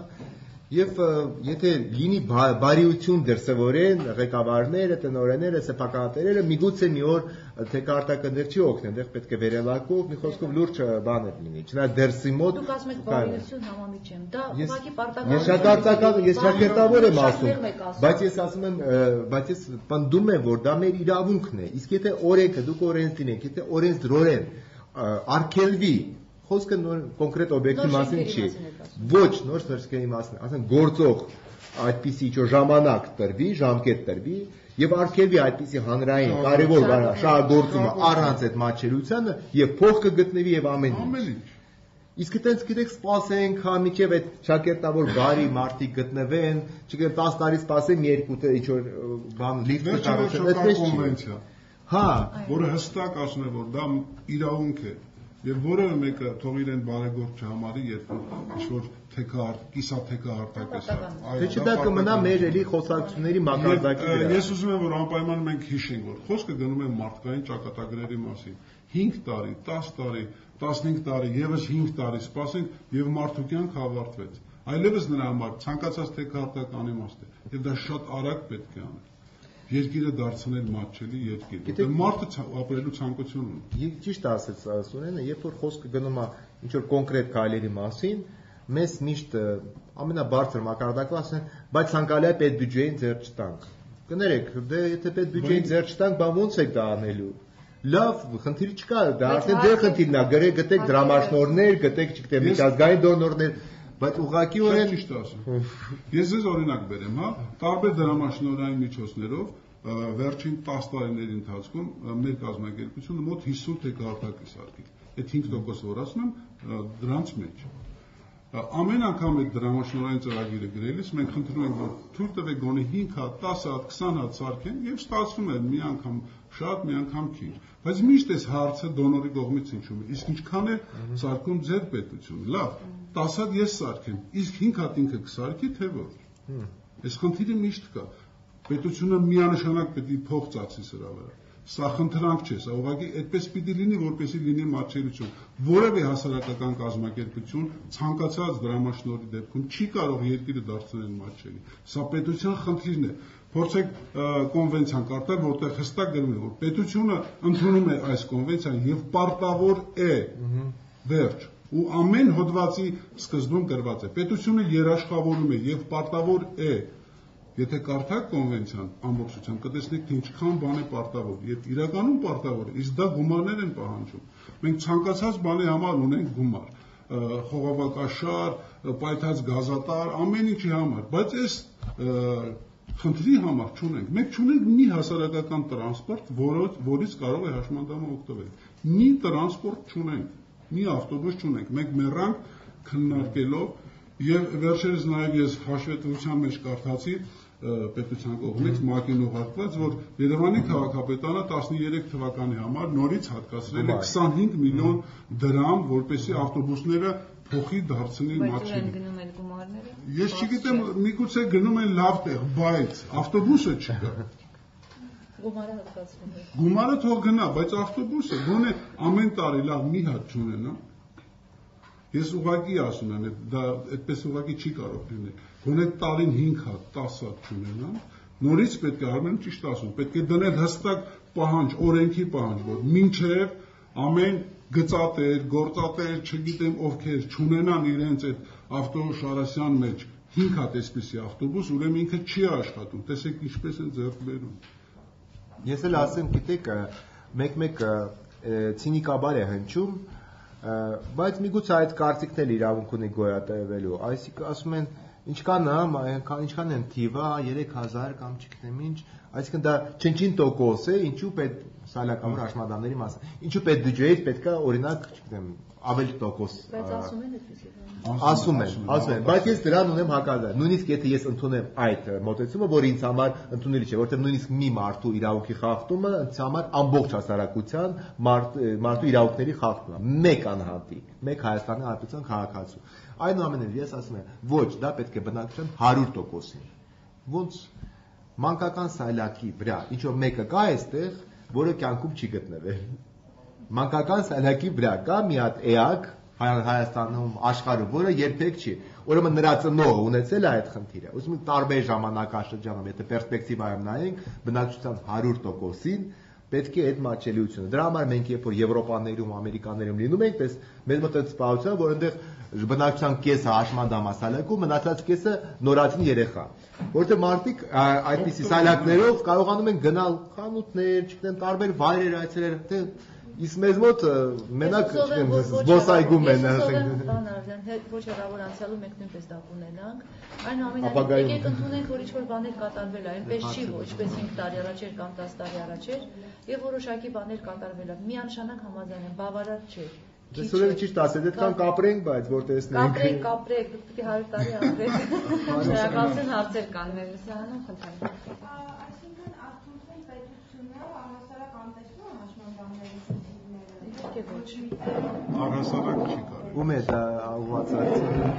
Եվ եթե լինի բարիություն դրսևորեն ղեկավարները, տնօրենները, սեփականատերերը, միգուցե մի օր թե կարտակը դեռ չի օգնեն, այնտեղ պետք է վերելակով, մի խոսքով լուրջ բաներ լինի։ Չնայած դերսի մոտ դուք ասում եք բարիություն համամիջ եմ։ Դա ուղղակի պարտական։ Ես շակերտավոր եմ ասում, բայց ես ասում եմ, բայց ես պնդում եմ, որ դա մեր իրավունքն է։ Իսկ եթե օրենքը դուք օրենս դինեք, եթե օրենս դրորեն արգելվի, խոսքը նոր կոնկրետ օբյեկտի մասին չի։ Ոչ նոր սրճկերի մասին, ասենք գործող այդպիսի ժամանակ տրվի, ժամկետ տրվի եւ արգելվի այդպիսի հանրային կարևոր շահագործումը առանց այդ մատչելիությանը եւ փող կգտնվի եւ ամեն ինչ։ Իսկ այտենց գիտեք սպասենք, հա միջև այդ շակերտավոր բարի մարդիկ գտնվեն, չգիտեմ 10 տարի սպասեն երկու թե ինչ որ բան լիֆտ կառուցեն, այդպես չի։ Հա, որը հստակ ասում է, որ դա իրավունք է։ Եվ որևէ մեկը թող իրեն բարեգործ չհամարի, երբ ինչ-որ կիսաթեկահարտակ է սա։ Թե չդա կմնա մեր էլի խոսակցությունների մակարդակի վրա։ Ես ուզում եմ, որ անպայման մենք հիշենք, որ խոսքը գնում է մարդկային ճակատագրերի մասին։ 5 տարի, 10 տարի, 15 տարի, եւս 5 տարի սպասենք եւ մարդու կյանք ավարտվեց։ Այլևս նրա համար ցանկացած թեկահարտակ անիմաստ է։ Եվ դա շատ արագ պետք է անել։ Երկիրը դարձնել մատչելի երկիր, որտեղ մարդը ապրելու ցանկություն ունի։ Ճիշտ ասեց Սուրենը, երբ որ խոսքը գնում է ինչ որ կոնկրետ քայլերի մասին, մեզ միշտ ամենաբարձր մակարդակով ասեն, բայց ցանկալի է պետբյուջեին ձեռ չտանք։ Կներեք, դե եթե պետբյուջեին ձեռ չտանք, բա ոնց եք դա անելու։ Լավ, խնդիր չկա, դա արդեն դեր խնդիրն է, գտեք դրամաշնորհներ, գտեք, չգիտեմ, միջազգային դոնորներ, բայց ուղղակիորեն ճիշտ ասում։ Ես ձեզ օրինակ բերեմ, հա, տարբեր դրամաշնորհային միջոցներով վերջին 10 տարիների ընթացքում մեր կազմակերպությունը մոտ 50 թեկահարտակ է սարքել։ Այդ 5% որ ասում եմ, դրանց մեջ։ Ամեն անգամ այդ դրամաշնորհային ծրագիրը գրելիս մենք խնդրում ենք, որ թույլ տվեք գոնե 5 հատ, 10 հատ, 20 հատ սարքեն եւ ստացվում է մի անգամ շատ, մի անգամ քիչ։ Բայց միշտ այս հարցը դոնորի կողմից հնչում է։ Իսկ ինչքան է սարքում ձեր պետությունը։ Լավ, 10 հատ ես սարքեմ, իսկ 5 հատ ինքը կսարքի, թե ոչ։ Այս խնդիրը միշտ կա։ Պետությունը միանշանակ պետք է փող ծախսի սրա վրա։ Սա խնդրանք չէ, սա ուղղակի այդպես պիտի լինի, որպեսզի լինի մատչելիություն։ Որևէ հասարակական կազմակերպություն ցանկացած դրամաշնորհի դեպքում չի կարող երկիրը դարձնել մատչելի։ Սա պետության խնդիրն է։ Փորձեք կոնվենցիան կարգել, որտեղ հստակ գրում է, որ պետությունը ընդունում է այս կոնվենցիան եւ պարտավոր է։ Վերջ։ Ու ամեն հոդվածի սկզբում գրված է. պետությունը երաշխավորում է եւ պարտավոր է։ Եթե կարդաք կոնվենցիան ամբողջությամբ կտեսնեք, թե ինչքան բան է պարտավոր, եւ իրականում պարտավոր է, իսկ դա գումարներ են պահանջում։ Մենք ցանկացած բանի համար ունենք գումար։ խողովակաշար, պայթած գազատար, ամեն ինչի համար, բայց այս խնդրի համար չունենք։ Մենք չունենք մի հասարակական տրանսպորտ, որից կարող է հաշմանդամը օգտվել։ Մի տրանսպորտ չունենք, մի ավտոբուս չունենք։ Մենք մեռանք քննարկելով եւ վերջերս նաեւ ես հաշվետվության մեջ կարդացի պետության կողմից ՄԱԿ-ին ուղարկված, որ Երևանի քաղաքապետարանը 13 թվականի համար նորից հատկացրել է 25 միլիոն դրամ, որպեսզի ավտոբուսները փոխի դարձնի մատչին։ Գնում են գումարները։ Ես չգիտեմ, միգուցե գնում են լավ տեղ, բայց ավտոբուսը չկա։ Գումարը հատկացվում է։ Գումարը թող գնա, բայց ավտոբուսը գոնե ամեն տարի լավ մի հատ չունենա։ Ես ուղղակի ասում եմ, դա այդպես ուղղակի չի կարող լինել։ Գոնե տարին 5 հատ, 10 հատ չունենա, նորից պետք է Արմեն ճիշտ ասում, պետք է դնել հստակ պահանջ, օրենքի պահանջ, որ մինչև ամեն գծատեր, գործատեր, չգիտեմ ովքեր չունենան իրենց այդ ավտոշարասյան մեջ 5 հատ այսպիսի ավտոբուս, ուրեմն ինքը չի աշխատում, տեսեք ինչպես են ձեռք բերում։ Ես էլ ասեմ, գիտեք, մեկ-մեկ ցինիկաբար է հնչում, բայց միգուցե այդ կարծիքն էլ իրավունք ունի գոյատևելու, այսինքն ասում են ինչքան են թիվը 3000 կամ չգիտեմ ինչ, այսինքն դա չնչին տոկոս է, ինչու պետ սալակավոր հաշմանդամների մասը, ինչու պետ բյուջեից պետք է օրինակ, չգիտեմ, ավելի տոկոս։ Բայց ասում են այդպեսի բան։ Ասում են, բայց ես դրան ունեմ հակազատ։ Նույնիսկ եթե ես ընդունեմ այդ մոտեցումը, որ ինձ համար ընդունելի չէ, որտեղ նույնիսկ մի մարդու իրավունքի խախտումը ինձ համար ամբողջ հասարակության մարդու իրավունքների խախտումն է, մեկ անհատի, մեկ Հայաստանի Հանրապետության քաղաքացու։ Այնուամենայնիվ ես ասում եմ, ոչ, դա պետք է բնակչության 100%-ին։ Ոնց մանկական սայլակի վրա ինչ որ մեկը կա այստեղ, որը կյանքում չի գտնվել։ Մանկական սայլակի վրա կա մի հատ էակ Հայաստանում, աշխարհում, որը երբեք չի։ Ուրեմն նրա ծնողը ունեցել է այդ խնդիրը։ Ուսում տարբեր ժամանակաշրջանում, եթե պերսպեկտիվայում նայենք, բնակչության 100%-ին պետք է այդ մատչելիությունը։ Դրա համար մենք երբ որ Եվրոպաներում, Ամերիկաներում լինում ենք, պես մեզ մոտ այդ սպասություն, որ այնտեղ բնակչության կեսը հաշմանդամ ասալակում, մնացած կեսը նորածին երեխա։ Որտեղ մարդիկ այդպիսի սայլակներով կարողանում են գնալ խանութներ, չգիտեմ, տարբեր վայրեր այցելել, իսկ մեզ մոտ մենակ զբոսայգում են ասենք։ Ոչ հեռավոր անցյալում մենք նույնպես դա կունենանք։ Այնուամենայնիվ եկեք ընդունենք, որ ինչ-որ բաներ կատարվել է, այնպես չի, որ ինչպես 5 տարի առաջ էր կամ 10 տարի առաջ էր, եւ որոշակի բաներ կատարվել են։ Միանշանակ համաձայն եմ, բավարար չէ։ Դες ուրեմն ճիշտ ասել, դեռ կապրենք, բայց որ տեսնենք։ Կապրենք, դուք պիտի 100 տարի ապրեք։ Շնորհակալություն, հարցեր կան մեր լսարանում, խնդրեմ։ Այսինքն արդյունքում պետությունը առհասարակ անտեսում է հաշմանդամների խնդիրները։ Իհարկե ոչ։ Առհասարակ չի կարող։ Ում է դա ուղղված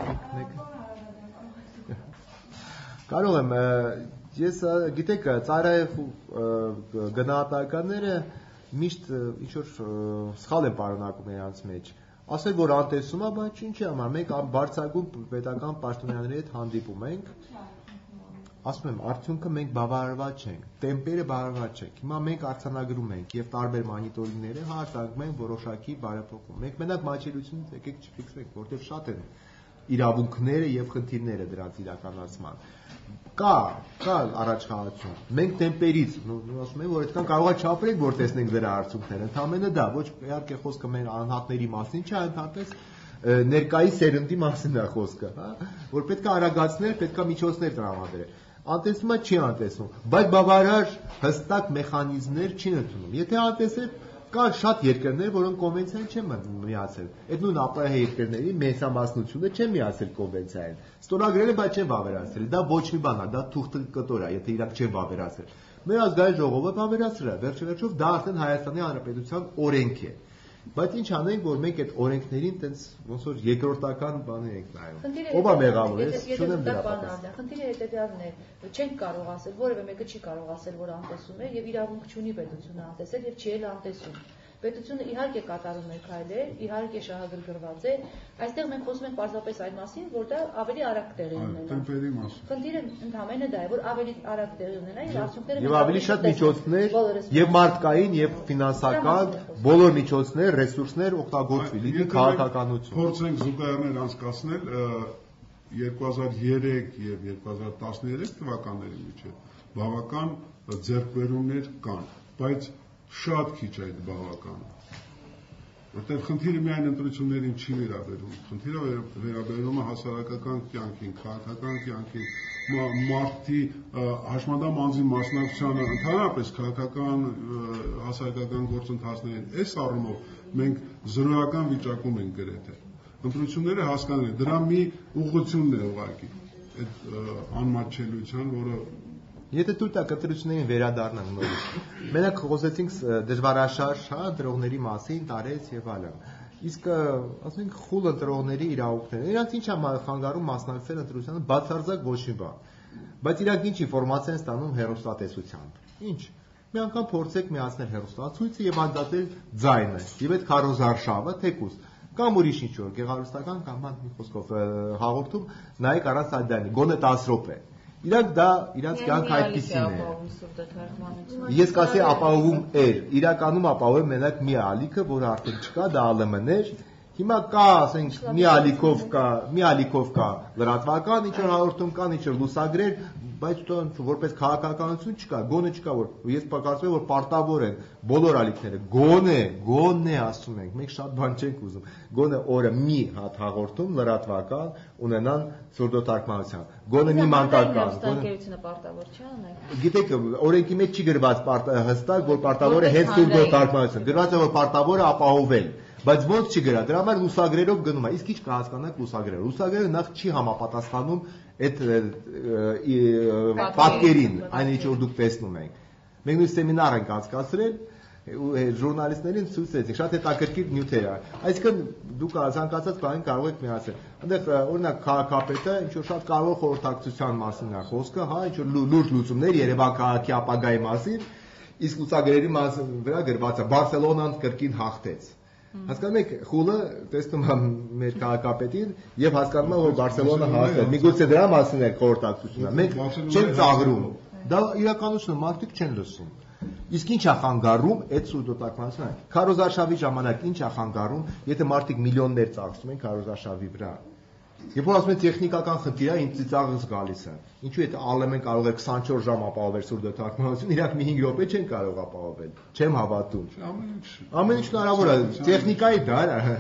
կարող եմ, ես գիտեք, Ծարաև գնահատականները միշտ ինչ-որ սխալ են պարունակում նրանց մեջ։ Ասել, որ անտեսում է, բայց ինչի համար, մենք բարձրագույն պետական պաշտոնյաների հետ հանդիպում ենք, ասում եմ, արդյունքը մենք բավարարված չենք, տեմպերը բավարարված չենք։ Հիմա մենք արձանագրում ենք եւ տարբեր մոնիտորինգները հարձակում ենք որոշակի բարեփոխում։ Մենք մենակ մատչելիությունից եկեք չֆիքսենք, որտեղ շատ են իրավունքները եւ խնդիրները դրանց իրականացման։ Կա առաջխաղացում։ Մենք տեմպերից, ասում եմ, որ այդքան կարող է չապրենք, որ տեսնենք դրա արդյունքները։ Ընդհանրապես դա ոչ իհարկե խոսքը մեր անհատների մասին չէ, ընդհանրապես ներկայի սերնդի մասին է խոսքը, հա, որ պետք է արագացնել, պետք է միջոցներ տրամադրել։ Անտեսումը չի անտեսում, բայց բավարար հստակ մեխանիզմներ չի ընդունում։ Եթե անտեսել, կան շատ երկրներ, որոնք կոնվենցիային չեն միացել։ Այդ նույն ԱՊՀ երկրների մեծամասնությունը չեն միացել կոնվենցիային։ Ստորագրել են, բայց չեն վավերացրել։ Դա ոչ մի բան է, դա թուղթը կտոր է, եթե իրանք չեն վավերացրել։ Մեր ազգային ժողովը վավերացրել է, վերջերաչով դա արդեն Հայաստանի Հանրապետության օրենք է։ Բայց ինչ անենք, որ մենք այդ օրենքներին տենց ոնց որ երկրորդական բաներ ենք նայում։ Ով է մեղավոր, ես չունեմ դրա պատասխան։ Խնդիրը հետեւյալն է, չենք կարող ասել, որևէ մեկը չի կարող ասել, որ անտեսում է եւ իրավունք չունի պետությունը անտեսել եւ չի էլ անտեսում։ Պետությունը իհարկե կատարում է քայլեր, իհարկե շահագրգռված է, այստեղ մենք խոսում ենք պարզապես այն մասին, որ դա ավելի արագ տեղի ունենա։ Տեմպերի մասին։ Խնդիրը ընդհանրապես դա է, որ ավելի արագ տեղի ունենա եւ արդյունքները եւ ավելի շատ միջոցներ եւ մարդկային եւ ֆինանսական բոլոր միջոցներ, ռեսուրսներ օգտագործվի, լինի քաղաքականություն։ Փորձենք զուգահեռներ անցկացնել 2003 եւ 2013 թվականների միջեւ բավական ձեռքբերումներ կան, բայց շատ քիչ այդ բավական։ որտեղ խնդիրը միայն ընտրություններին չի վերաբերում, խնդիրը վերաբերում է հասարակական կյանքին, քաղաքական կյանքին, մարդի հաշմանդամ անձի մասնակցությանը, ընդհանրապես քաղաքական հասարակական գործընթացներին, այս առումով մենք զրոյական վիճակում ենք գրեթե։ Ընտրությունները հասկանալի, դրա մի ուղղությունն է ուղղակի այդ անմատչելիության, որը Եթե դուք տակ ընտրություններին վերադառնանք նորից։ Մենակ խոսեցինք դժվարաշարժ, ընտրողների մասին, տարեց եւ այլն։ Իսկ ասում ենք խուլ ընտրողների իրավունքները։ Իրանց ինչ է խանգարում մասնակցել ընտրությանը, բացարձակ ոչ մի բան։ Բայց իրանք ինչ ինֆորմացիա են ստանում հեռուստատեսությամբ։ Ինչ։ Մի անգամ փորձեք միացնել հեռուստացույցը եւ անդադել ձայնը։ Եվ այդ քարոզարշավը թեկուս կամ ուրիշ ինչ-որ գեղարվեստական կամ մի խոսքով հաղորդում նայեք առանց ալդանի, գոնե 10 րոպե։ Իրանք դա իրանք կյանք այդպիսին է։ Ես կասեի ապահովում էր, իրականում ապահովում մենակ մի ալիքը, որը արդեն չկա, դա ԱԼՄ-ն էր։ Հիմա կա, ասենք, մի ալիքով կա լրատվական, ինչ-որ հաղորդում կան, ինչ-որ լուսագրեր, բայց որպես քաղաքականություն չկա, գոնե չկա, որ ես կարծում եմ, որ պարտավոր են բոլոր ալիքները, գոնե ասում ենք, մենք շատ բան չենք ուզում, գոնե օրը մի հատ հաղորդում լրատվական ունենան սուրդոթարգմանությամբ, գոնե մի մանկական, Ստակերությունը պարտավոր չի անել։ Գիտեք, օրենքի մեջ չի գրված հստակ, որ պարտավոր է հենց սուրդոթարգմանություն, գրված է, որ պարտավոր է ապահովել։ Բայց ոնց չի գրա, դրա համար լուսագրերով գնում է։ Իսկ ինչ կհասկանանք լուսագրերը։ Լուսագրերը նախ չի համապատասխանում այդ պատկերին, այն ինչ որ դուք տեսնում եք։ Մենք նույն սեմինար ենք անցկացրել, ժուրնալիստներին ցույց տվեցինք, շատ հետաքրքիր նյութեր է։ Այսինքն դուք ցանկացած բան կարող եք միացնել։ Այնտեղ օրինակ քաղաքապետը ինչ որ շատ կարող խորհրդակցության մասին է խոսքը, հա, ինչ որ լուրջ լուծումներ Երևան քաղաքի ապագայի մասին, իսկ լուսագրերի մասին վրա գրված է Բարսելոնան կրկին հաղթեց։ Հասկանում եք, խուլը տեսնում է մեր քաղաքապետին եւ հասկանում է, որ Բարսելոնա հաղթել։ Միգուցե դրա մասին է խորհրդակցությունը։ Մենք չենք ծաղրում։ Դա իրականությունը մարդիկ չեն լսում։ Իսկ ինչ է խանգարում այդ սուրդոթարգմանությունը։ Քարոզարշավի ժամանակ ինչ է խանգարում, եթե մարդիկ միլիոններ ծախսում են քարոզարշավի վրա։ Երբ որ ասում են տեխնիկական խնդիր է, ինձ ծիծաղս գալիս է։ Ինչու՞ եթե ԱԼՄ-ն կարող է 24 ժամ ապահովել սուրդոթարգմանություն, իրանք մի 5 րոպե չեն կարող ապահովել։ Չեմ հավատում։ Ամեն ինչ հնարավոր է, տեխնիկայի դար է։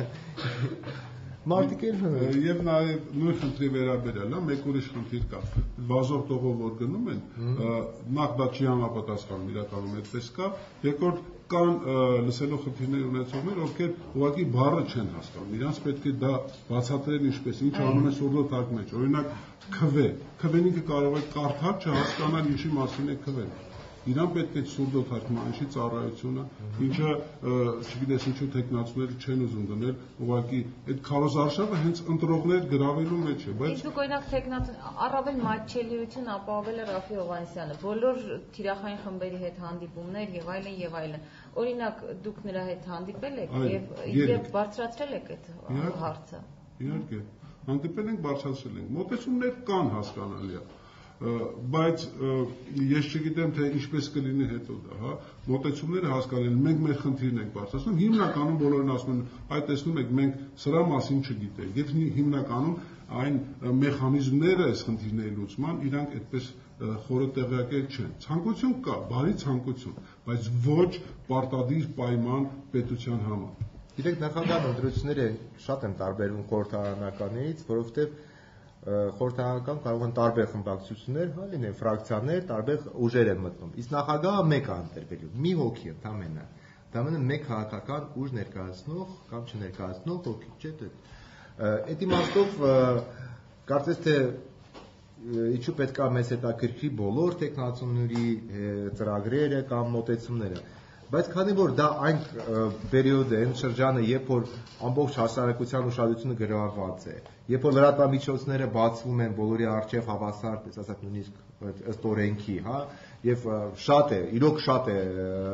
Մարդիկ եւ նաեւ նույն խնդրի վերաբերյալ, մեկ ուրիշ խնդիր կա։ Վազով տողով որ գնում են, նախ դա չի համապատասխանում իրականում այդպես կա, երկրորդ կան լսելով խնդիրներ ունեցողներ, ովքեր ուղղակի բառը չեն հասկանում։ Իրանց պետք է դա բացատրել ինչպես, ինչ անում է սուրդոթարգմեջ։ Օրինակ քվեն ինքը կարող է կարդալ, չհասկանալ ինչի մասին է քվեն։ Իրան պետք է սուրդոթարգմանչի ծառայությունը, ինչը չգիտես ինչու տեխնացուները չեն ուզում դնել, ուղղակի այդ քարոզարշավը հենց ընտրողներ գրավելու մեջ է, բայց Իսկ դուք օրինակ առավել մատչելիություն ապահովել է Ռաֆի Հովհաննիսյանը, բոլոր թիրախային խմբերի հետ հանդիպումներ եւ այլն։ Օրինակ դուք նրա հետ հանդիպել եք եւ բարձրացրել եք այդ հարցը։ Իհարկե, հանդիպել ենք, բարձրացրել ենք։ Մոտեցումներ կան, հասկանալի է։ Բայց ես չգիտեմ թե ինչպես կլինի հետո դա, հա, մոտեցումները հասկանալ, մենք մեր խնդիրն ենք բարձրացնում, հիմնականում բոլորն ասում են, այ տեսնում եք, մենք սրա մասին չգիտենք, եթե հիմնականում այն մեխանիզմները այս խնդիրների լուծման իրանք այդպես խորը տեղյակել չեն։ Ցանկություն կա, բարի ցանկություն, բայց ոչ պարտադիր պայման պետության համար։ Գիտեք, նախագահ ընտրությունները շատ են տարբերվում խորհրդարանականներից, որովհետև խորհրդարանական կարող են տարբեր խմբակցություններ, հա, լինեն ֆրակցիաներ, տարբեր ուժեր են մտնում։ Իսկ նախագահը մեկ է ընտրվելու, մի հոգի ընդամենը։ Դա մենը մեկ քաղաքական ուժ ներկայացնող կամ չներկայացնող հոգի, չէ՞ դա։ Այդ իմաստով կարծես թե ինչու պետք է մեզ հետաքրքրի բոլոր տեխնացուների ծրագրերը կամ մոտեցումները։ Բայց քանի որ դա այն պերիոդը, այն շրջանը, երբ որ ամբողջ հասարակության ուշադրությունը գրաված է, երբ որ լրատվամիջոցները բացվում են բոլորի առջև հավասար, պես ասած նույնիսկ ըստ օրենքի, հա, եւ շատ է, իրոք շատ է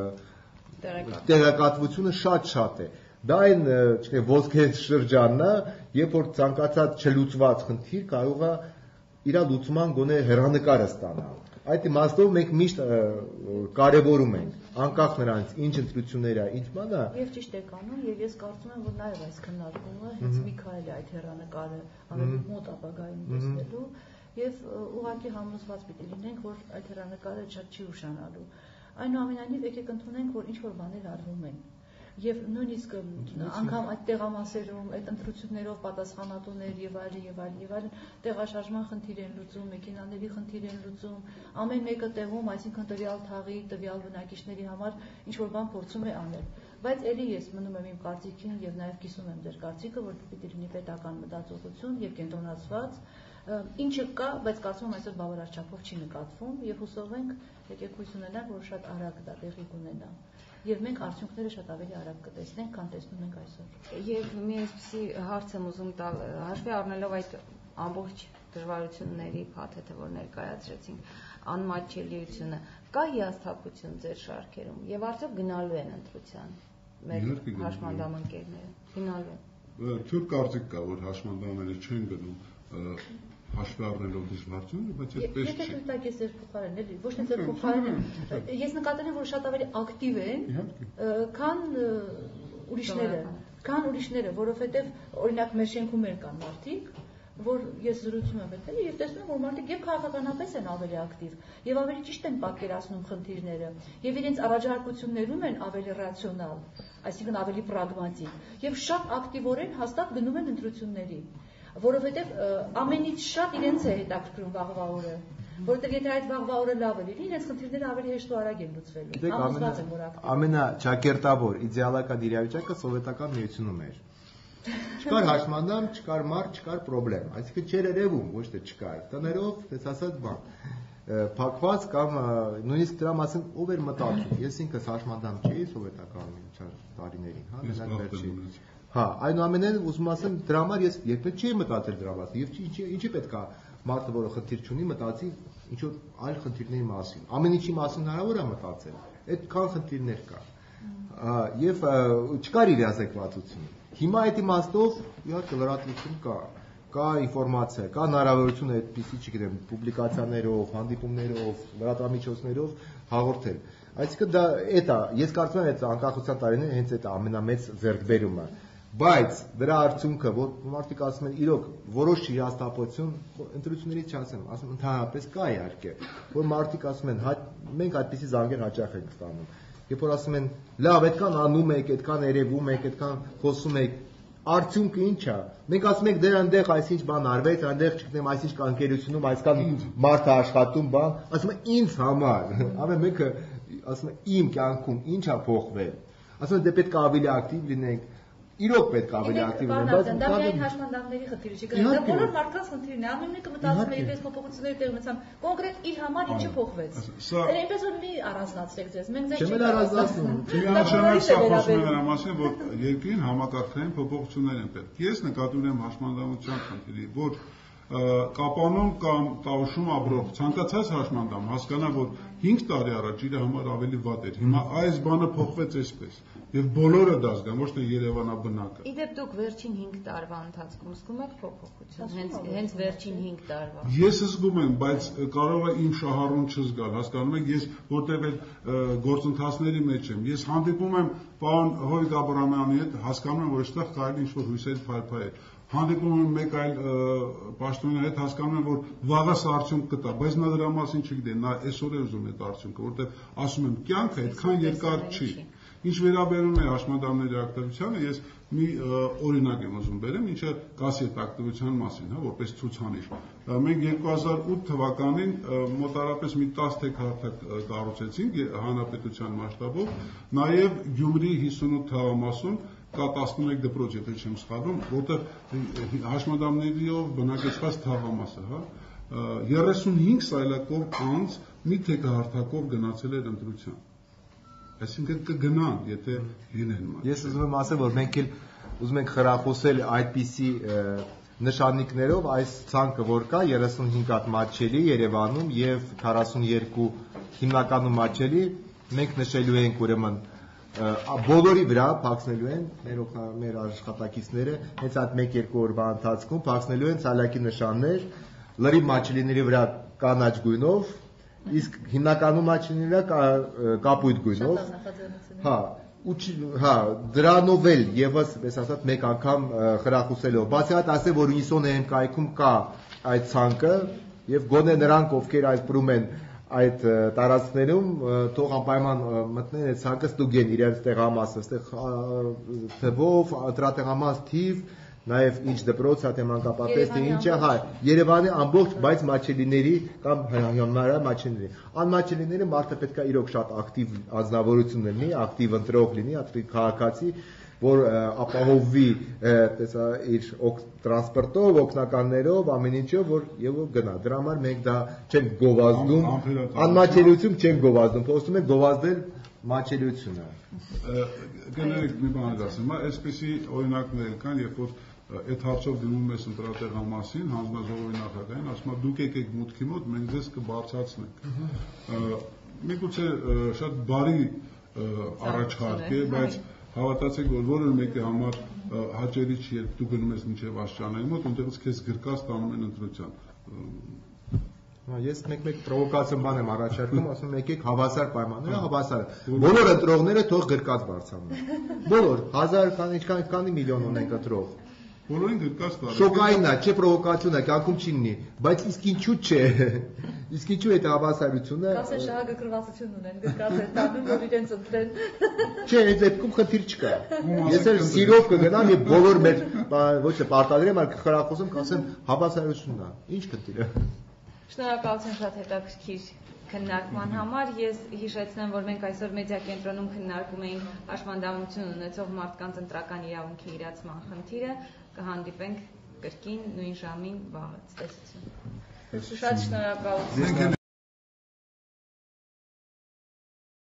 տեղեկատվությունը շատ է։ Դա այն, չգիտեմ, ոսկե շրջանն է, երբ որ ցանկացած չլուծված խնդիր կարող է իր լուծման գոնե հեռանկարը ստանալ։ Այդ իմաստով մենք միշտ կարևորում ենք, անկախ նրանից ինչ ընտրություններ է, ինչ բան է։ Եվ ճիշտ եք անում, եւ ես կարծում եմ, որ նաեւ այս քննարկումը հենց մի քայլ է այդ հեռանկարը ավելի մոտ ապագայում տեսնելու եւ ուղղակի համոզված պիտի լինենք, որ այդ հեռանկարը շատ չի ուշանալու։ Այնուամենայնիվ եկեք ընդունենք, որ ինչ որ բաներ արվում են։ Եվ նույնիսկ անգամ այդ տեղամասերում, այդ ընտրություններով պատասխանատուներ եւ այլն, տեղաշարժման խնդիր են լուծում, մեքենաների խնդիր են լուծում, ամեն մեկը տեղում, այսինքն տվյալ թաղի, տվյալ բնակիչների համար ինչ որ բան փորձում է անել։ Բայց ելի ես մնում եմ իմ կարծիքին եւ նաեւ կիսում եմ ձեր կարծիքը, որ պիտի լինի պետական մտածողություն եւ կենտրոնացված, ինչը կա, բայց կարծում եմ այսօր բավարար չափով չի նկատվում եւ հուսով ենք եկեք հույս ունենանք, որ շատ արագ դա տեղի կունենա։ Եվ մենք արդյունքները շատ ավելի արագ կտեսնենք, քան տեսնում ենք այսօր։ Եվ մի այսպիսի հարց եմ ուզում տալ, հաշվի առնելով այդ ամբողջ դժվարությունների փաթեթը, որ ներկայացրեցինք, անմատչելիությունը, կա հիասթափություն ձեր շարքերում եւ արդյոք գնալու են ընտրության մեր հաշմանդամընկերները, գնալու են։ Թույլ կարծիք կա, որ հաշմանդամները չեն գնում հաշվի առնելով դժվարությունները, բայց այդպես չի։ Եթե դուք ես ձեր փոխարեն, էլի, ոչ թե ձեր փոխարեն, ես նկատել եմ, որ շատ ավելի ակտիվ են, քան ուրիշները, որովհետև օրինակ մեր շենքում կան մարդիկ, որ ես զրուցում եմ հետ եւ տեսնում եմ, որ մարդիկ եւ քաղաքականապես են ավելի ակտիվ եւ ավելի ճիշտ են պատկերացնում խնդիրները եւ իրենց առաջարկություններում են ավելի ռացիոնալ, այսինքն ավելի պրագմատիկ եւ շատ ակտիվորեն հաստատ գնում են ընտրությունների, որովհետեւ ամենից շատ իրենց է հետաքրքրում վաղվա օրը, որովհետեւ եթե այդ վաղվա օրը լավ է լինի, իրենց խնդիրները ավելի հեշտ ու արագ են լուծվելու։ Ամուսնված են, որ ակտիվ։ Ամենաճակերտավոր իդեալական իրավիճակը սովետական միությունում էր։ Չկար հաշմանդամ, չկար մարդ, չկար պրոբլեմ, այսինքն չէր երևում, ոչ թե չկար, տներով, ես ասած բան, փակված կամ նույնիսկ դրա մասին ով էր մտածում, ես ինքս հաշմանդամ չէի սովետական միության տարիներին, հա, մենակ վերջին, հա, այնուամենայնիվ ուզում ասեմ, դրա համար ես երբեք չէի մտածել դրա մասին, եւ ինչի պետք է մարդը, որը խնդիր չունի, մտածի ինչ որ այլ խնդիրների մասին, ամեն ինչի մասին հնարավոր է մտածել, այդքան խնդիրներ կա, եւ չկար իրազեկվածություն։ Հիմա այդ իմաստով իհարկե լրատվություն կա ինֆորմացիա, կա հնարավորություն այդպիսի, չգիտեմ, պուբլիկացիաներով, հանդիպումներով, լրատվամիջոցներով հաղորդել։ Այսինքն դա է, ես կարծում եմ այդ անկախության տարիները հենց այդ ամենամեծ ձեռքբերումը։ Բայց դրա արդյունքը, որ մարդիկ ասում են, իրոք որոշ հիասթափություն, ընտրություններից չասեմ, ասում ընդհանրապես կա իհարկե, որ մարդիկ ասում են, մենք այդպիսի զանգեր հաճախ ենք ստանում։ Երբ որ ասում են, լավ, այդքան անում եք, այդքան երևում եք, այդքան խոսում եք, արդյունքը ինչ է։ Մենք ասում ենք, դեր այնտեղ այսինչ բան արվեց, այնտեղ չգիտեմ, այսինչ կանգերությունում, այսքան մարդ է աշխատում, բան, ասում են ինձ համար։ Ամեն մեկը ասում է իմ կյանքում ինչ է փոխվել։ Ասում են, դե պետք է ավելի ակտիվ լինենք։ Իրոք պետք է ավելի ակտիվ լինենք, դա միայն հաշմանդամների խնդիրը չի, դա բոլոր մարդկանց խնդիրն է, ամեն մեկը մտածում է, ինչպես փոփոխությունները տեղի ունեցան, կոնկրետ իր համար ինչը փոխվեց։ Դա այնպես որ մի առանձնացրեք ձեզ, մենք ձեզ չենք առանձնացնում։ Միանշանակ սա խոսում է նրա մասին, որ երկրին համակարգային փոփոխություններ են պետք։ Ես նկատի ունեմ հաշմանդամության խնդիրի, որ կապանում կամ Տավուշում ապրող ցանկացած հաշմանդամ հասկանա, որ 5 տարի առաջ իր համար ավելի վատ էր։ Հիմա այս բանը փոխվեց այսպես։ Եվ բոլորը դա զգան, ոչ թե Երևանաբնակը։ Իդեպ դուք վերջին 5 տարվա ընթացքում զգում եք փոփոխություն, հենց վերջին 5 տարվա։ Ես զգում եմ, բայց կարող է իմ շահառուն չզգալ, հասկանում եք, ես որտեղ այդ գործընթացների մեջ եմ, ես հանդիպում եմ պարոն Հովիկ Աբրամյանի հետ, հասկանում եմ, որ այստեղ կարելի ինչ-որ հույսեր փայփայել։ Հանդիպում եմ մեկ այլ պաշտոնյա հետ, հասկանում եմ, որ վաղը սա արդյունք կտա, բայց նա դրա մասին չգիտի, նա այսօր է ուզում այդ արդյունքը, որտեղ ասում եմ, կյանքը այդքան երկար չի։ Ինչ վերաբերում է հաշմանդամների ակտիվությանը, ես մի օրինակ եմ ուզում բերեմ, ինչը կասի այդ ակտիվության մասին, հա, որպես ցուցանիշ։ Մենք 2008 թվականին մոտարապես մի 10 թեքարթակ կառուցեցինք հանրապետության մասշտաբով, նաև Գյումրի 58 թաղամասում կա 11 դպրոց, եթե չեմ սխալվում, որտեղ հաշմանդամներիով բնակեցված թաղամասը, հա, 35 սայլակով անց մի թեքահարթակով գնացել էր ընտրության։ Այսինքն կգնան, եթե լինեն մատ։ Ես ուզում եմ ասել, որ մենք էլ ուզում ենք խրախուսել այդպիսի նշանիկներով այս ցանկը, որ կա 35 հատ մատչելի Երևանում եւ 42 հիմնականում մատչելի, մենք նշելու ենք ուրեմն բոլորի վրա փակցնելու են մեր աշխատակիցները հենց այդ 1-2 օրվա ընթացքում փակցնելու են ցալակի նշաններ լրիվ մատչելիների վրա կանաչ գույնով, իսկ հիմնականում մատչելիների վրա կապույտ գույնով։ Հա, դրանով էլ եւս, ես ասած, մեկ անգամ խրախուսելով։ Բացի այդ, ասել, որ 90 կայքում կա այդ ցանկը եւ գոնե նրանք, ովքեր այդ պրում են այդ տարածքներում թող անպայման մտնեն այդ ցանկը ստուգեն իրենց տեղամասը, այստեղ թվով, տրատեղամաս թիվ, նաև ինչ դպրոց, մանկապարտեզ, թե ինչ է, հա, Երևանի ամբողջ, բայց մաչելիների կամ համարյա մաչելիների։ Անմաչելիները մարդը պետք է իրոք շատ ակտիվ անձնավորություն լինի, ակտիվ ընտրող լինի, ակտիվ քաղաքացի, որ ապահովի իր տրանսպորտով, օգնականներով, ամեն ինչով, որ եւ գնա։ Դրա համար մենք դա չենք գովազդում, անմաչելիություն չենք գովազդում, փորձում ենք գովազդել մաչելիությունը։ Գներեք մի բան ասեմ, այսպեսի օրինակներ կան, երբ որ այդ հարցով դիմում ես ընտրատեղամասին, հանձնաժողովի նախագահին, ասում է դուք եկեք մուտքի մոտ, մենք ձեզ կբարձրացնենք։ Միգուցե շատ բարի առաջարկ է, բայց հավատացեք, որ որևէ մեկի համար հաճելի չի, երբ դու գնում ես մինչև աշճանայի մոտ, այնտեղից քեզ գրկած տանում են ընտրության։ Ես մեկ պրովոկացիոն բան եմ առաջարկում, ասում եմ եկեք հավասար պայմանները, հավասար։ Բոլոր ընտրողները թող գրկած բարձրանան։ Բոլոր 1000 քանի միլիոն ունենք ընտրող։ Բոլորին գրկած տալու։ Շոկային է, չէ պրովոկացիոն է, կյանքում չի լինի, բայց իսկ ինչու՞ չէ։ Իսկ ինչու է դա հավասարությունը։ Կասեն շահագրգռվածություն ունեն, գրկած են տանում, որ իրենց ընտրեն։ Չէ, այդ դեպքում խնդիր չկա։ Ես էլ սիրով կգնամ եւ բոլոր մեր ոչ թե պարտադրեմ, այլ կխրախուսեմ, կասեմ հավասարությունն է։ Ինչ խնդիր է։ Շնորհակալություն շատ հետաքրքիր քննարկման համար։ Ես հիշեցնեմ, որ մենք այսօր մեդիա կենտրոնում քննարկում էինք հաշմանդամություն ունեցող մարդկանց ընտրական իրավունքի իրացման խնդիրը։ Կհանդիպենք կրկին նույն ժամին վաղը։ Ցտեսություն։ Շատ շնորհակալություն։